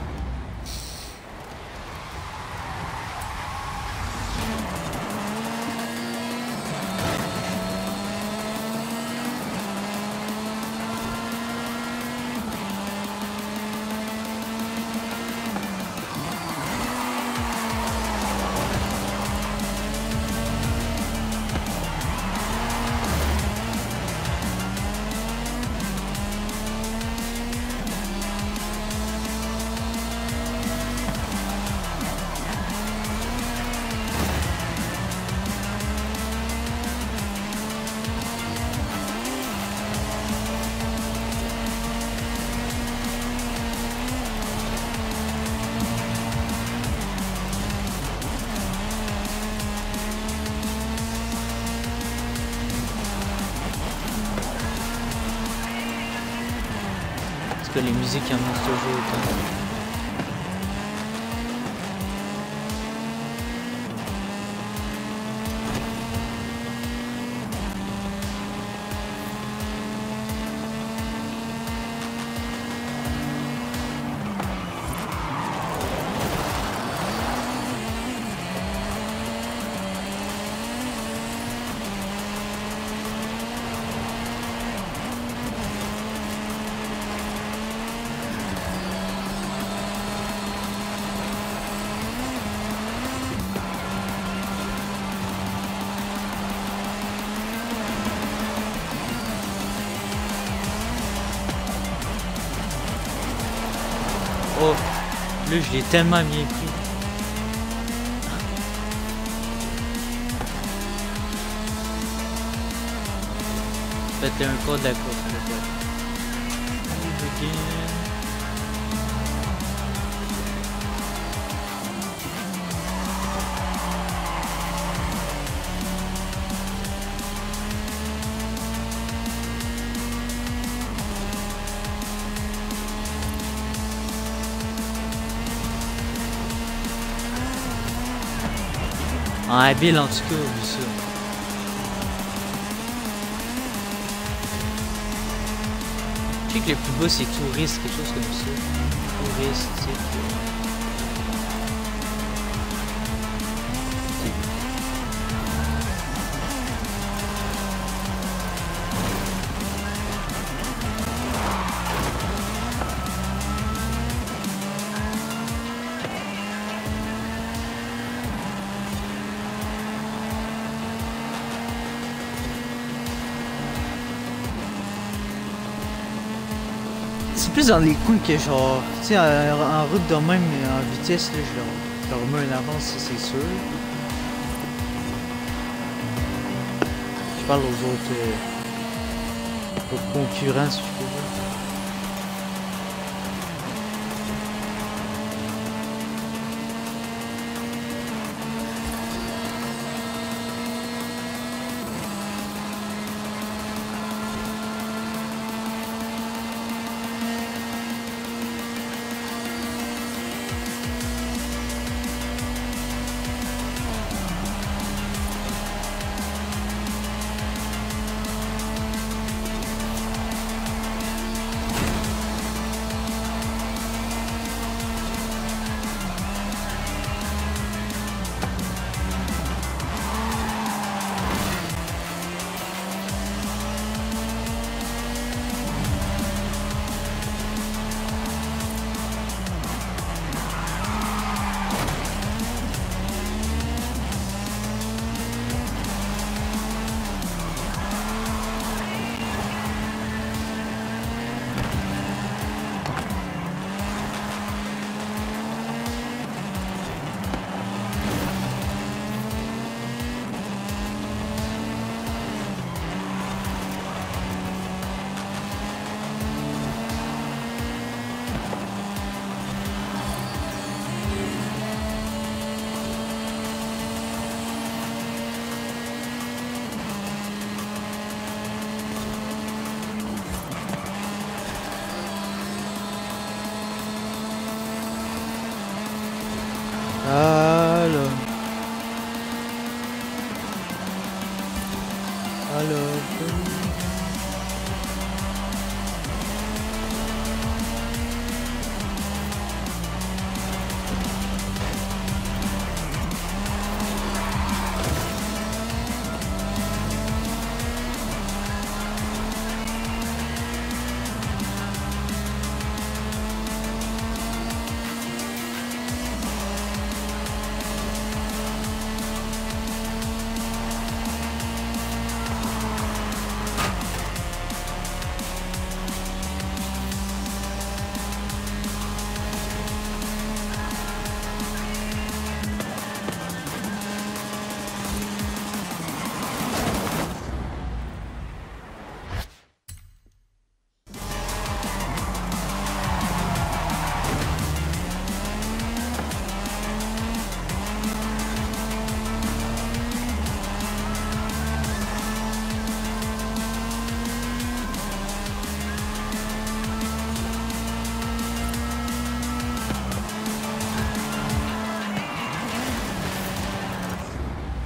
les musiques en ont toujours autant. Oh, là je l'ai tellement bien pris. Faites un code de la course, le gars. En habile en tout cas, vu ça. Je sais que le plus bas c'est touriste, quelque chose comme ça. Touristique. C'est plus dans les coins que genre, tu sais, en, en route de même, en vitesse, là, je leur, leur mets une avance, c'est sûr. Je parle aux autres, euh, aux concurrents, si je peux dire. Allô. Allô.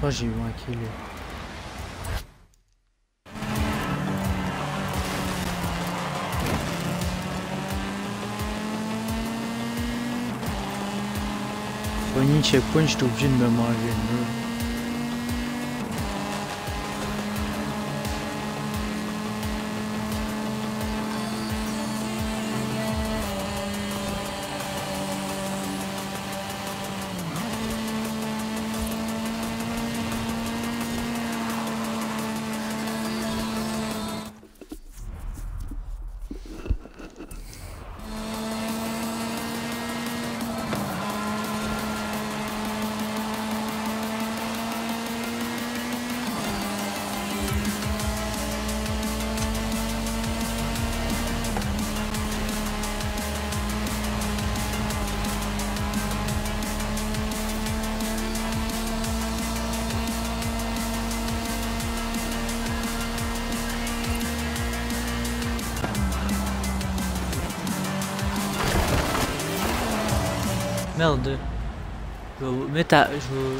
pense que j'ai manqué là. Pogné checkpoint, j'étais obligé de me manger le mur. Merde. Je vais mettre à... Je vais...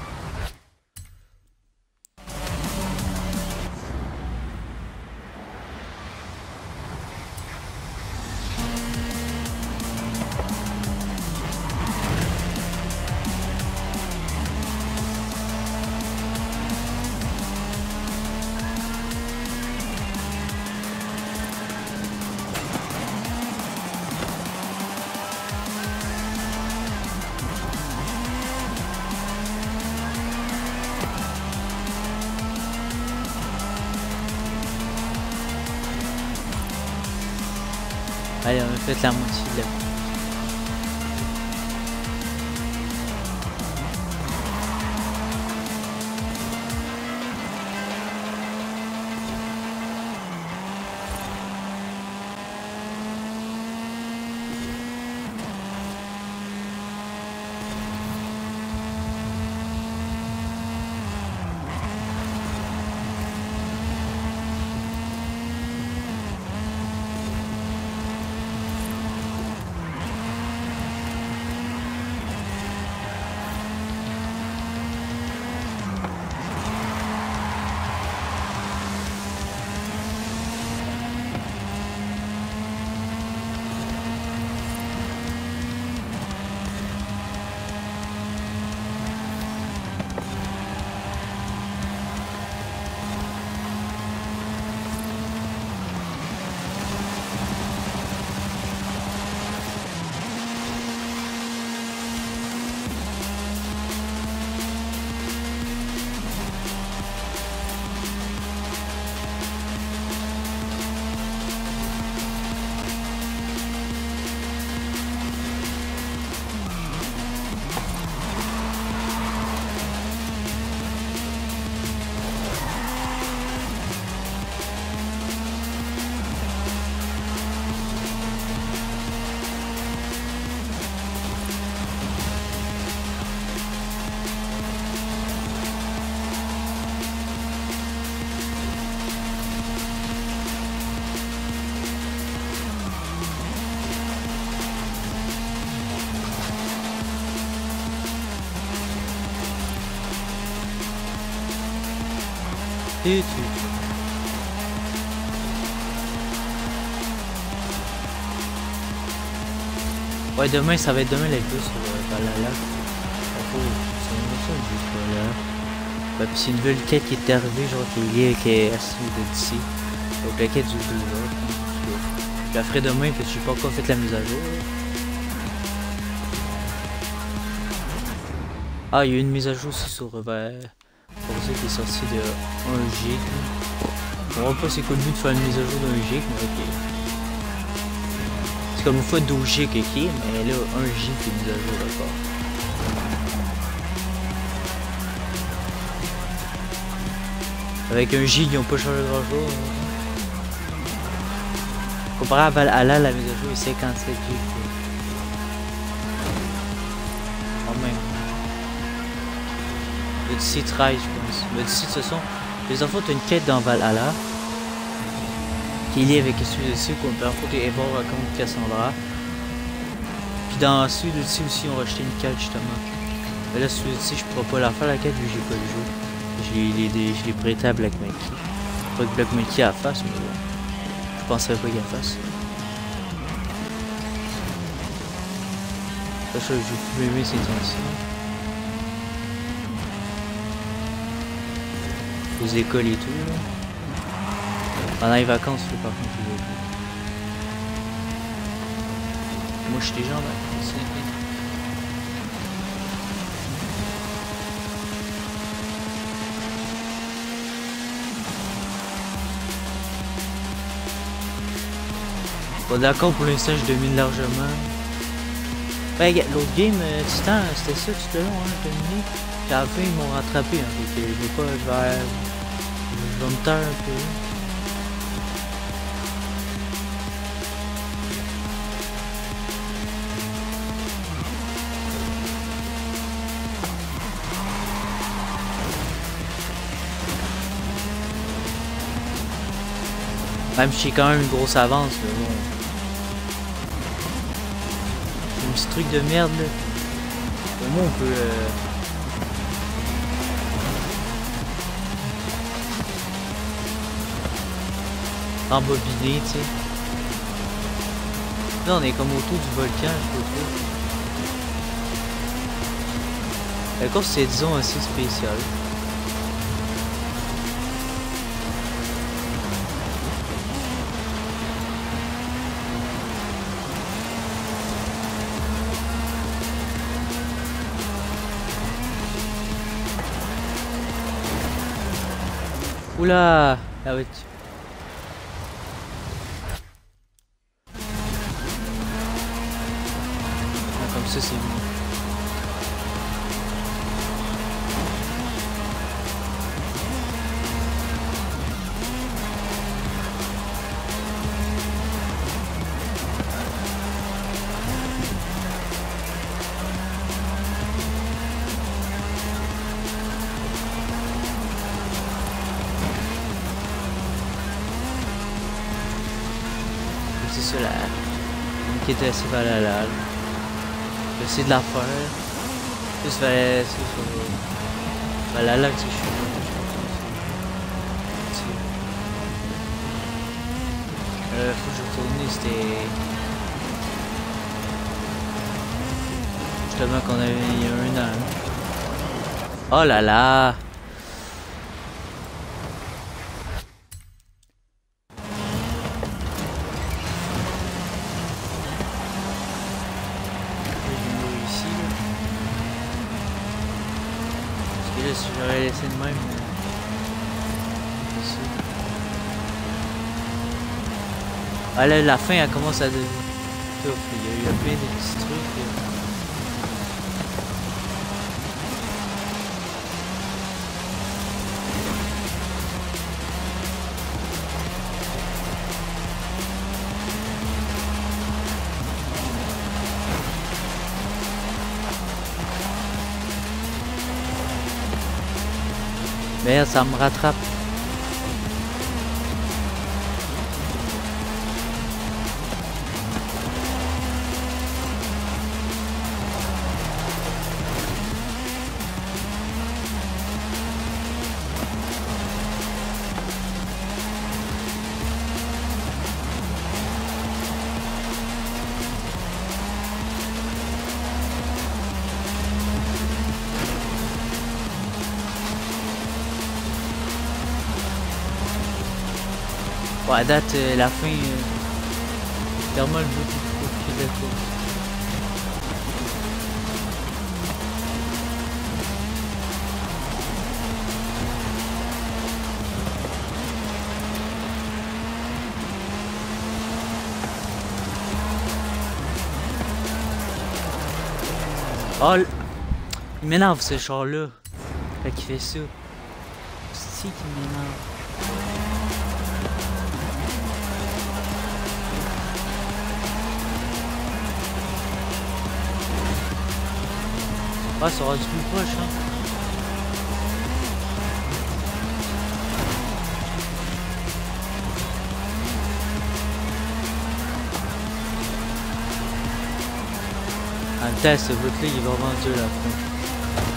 Allez, on a fait la moitié là. Et tu... Ouais, demain, ça va être demain les plus sur euh, Valhalla. C'est là. Bah, puis c'est une nouvelle quête qui est arrivée, genre qui est liée avec les S de d'ici. Donc la quête du deux heures. Je la ferai demain parce que j'ai pas encore fait la mise à jour. Ah, il y a eu une mise à jour aussi sur euh, Forza qui est sortie de un gig. Je ne vois pas c'est quoi le but de faire une mise à jour d'un gig, mais ok. C'est comme une fois douze gigs, ok, mais là un gig qui est mise à jour d'accord. Avec un gig, ils n'ont pas changé grand chose. Comparé à Valhalla, la mise à jour est cinquante-sept gigs. Quand même. D'ici treize, je pense. Mais d'ici, ce sont. Les enfants, tu as une quête dans Valhalla qui est liée avec celui ci qu'on peut affronter Eivor contre Cassandra. Puis dans celui ci aussi, on va acheter une quête justement. Mais là, si tu sais, je pourrais pas la faire la quête vu que j'ai pas le jeu. Je l'ai je l'ai prêté à Black Monkey. Pas que Black Monkey à la face, mais bon. Je penserais pas qu'il y a face. Ça, je vais plus aimer ces temps-ci. Les écoles et tout, là. Pendant les vacances, là, par contre, je vais plus. Moi, je suis déjà en vacances. Pas d'accord pour l'instant, je domine largement. Ben, l'autre game, euh, Titan, c'était ça tout le long, hein, dominé. Puis à la fin, ils m'ont rattrapé, hein, donc je vais pas, je vais, je vais me taire un peu. Même si j'ai quand même une grosse avance, mais bon. Un petit truc de merde là. Au moins on peut euh... embobiner, tu sais. Là on est comme autour du volcan, je sais pas. La course c'est disons assez spécial. Oula, ah ouais. Ah, comme ça c'est bon. C'est ça là, qui était assez vers la lave. J'essaie de la faire. Plus vers vers la lave, tu sais, je suis. Euh, faut que je retourne, c'était. Justement qu'on avait il y a un an. Oh là là! Si j'aurais laissé de même. Ah là, la fin, elle commence à devenir tough. Il y a eu plein de petits trucs. Merde, ça me rattrape. Bon, à date, euh, la fin, euh, clairement le but est compliqué de la course. Oh, il m'énerve ce char-là. Fait qu'il fait ça. C'est qui m'énerve. Ah, ça aura du plus proche, hein. En même temps, ce bout-là, il est vraiment dur à la fin.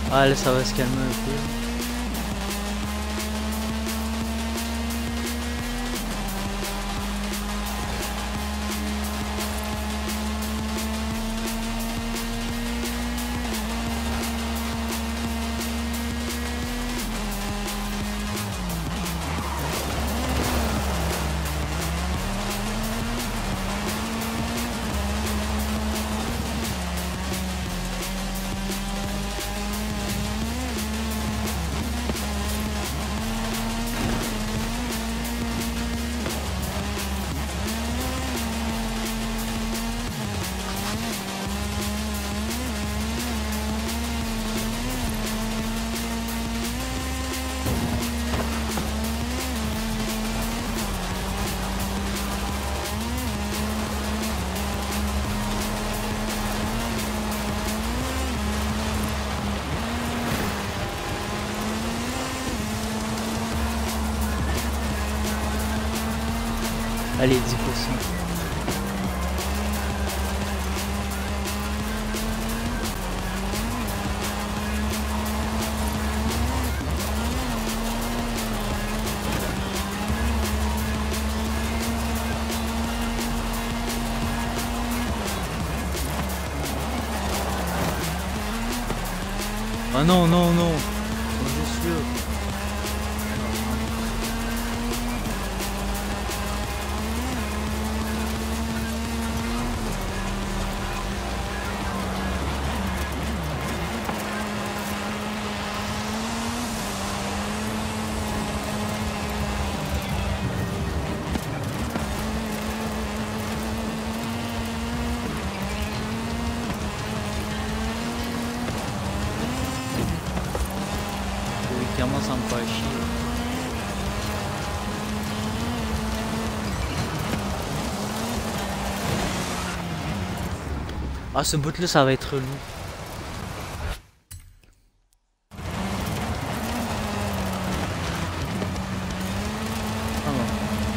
Ah là ça va se calmer un peu. Allez, dix pour cent. Ah non, non, non. Je suis là. Clairement ça me fait chier. Ah ce bout là ça va être relou. Ah bon.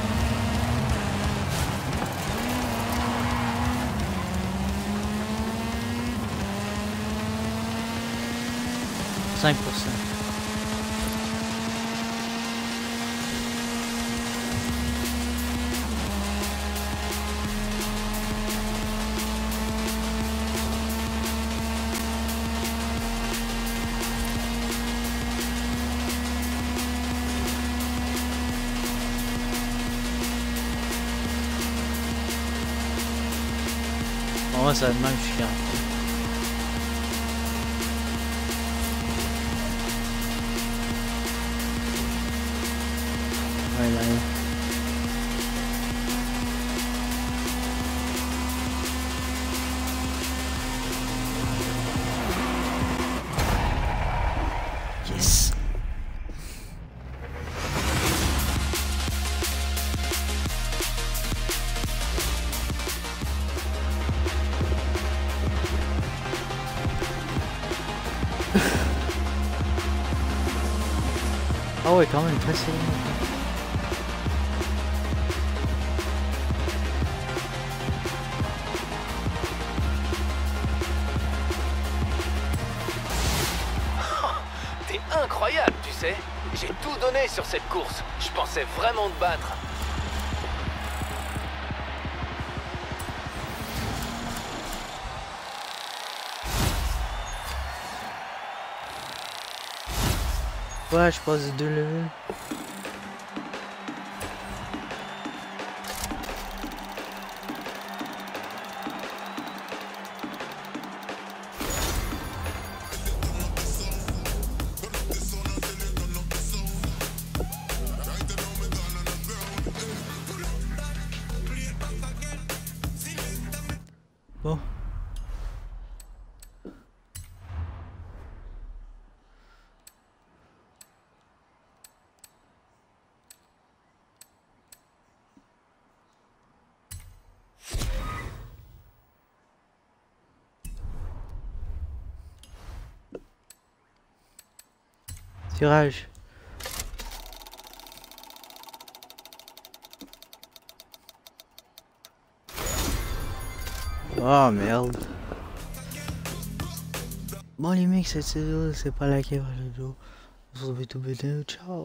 cinq pour cent. En vrai ça va être mal, je suis carré. Ouais, là, là. Yes. Ah ouais, quand même, très serré. T'es incroyable, tu sais. J'ai tout donné sur cette course. Je pensais vraiment te battre. Ouais, je passe de deux levels. Bon. Tirage. Oh merde. Bon les mecs, cette vidéo, c'est pas la caméra vidéo. On se retrouve tout bientôt. Ciao.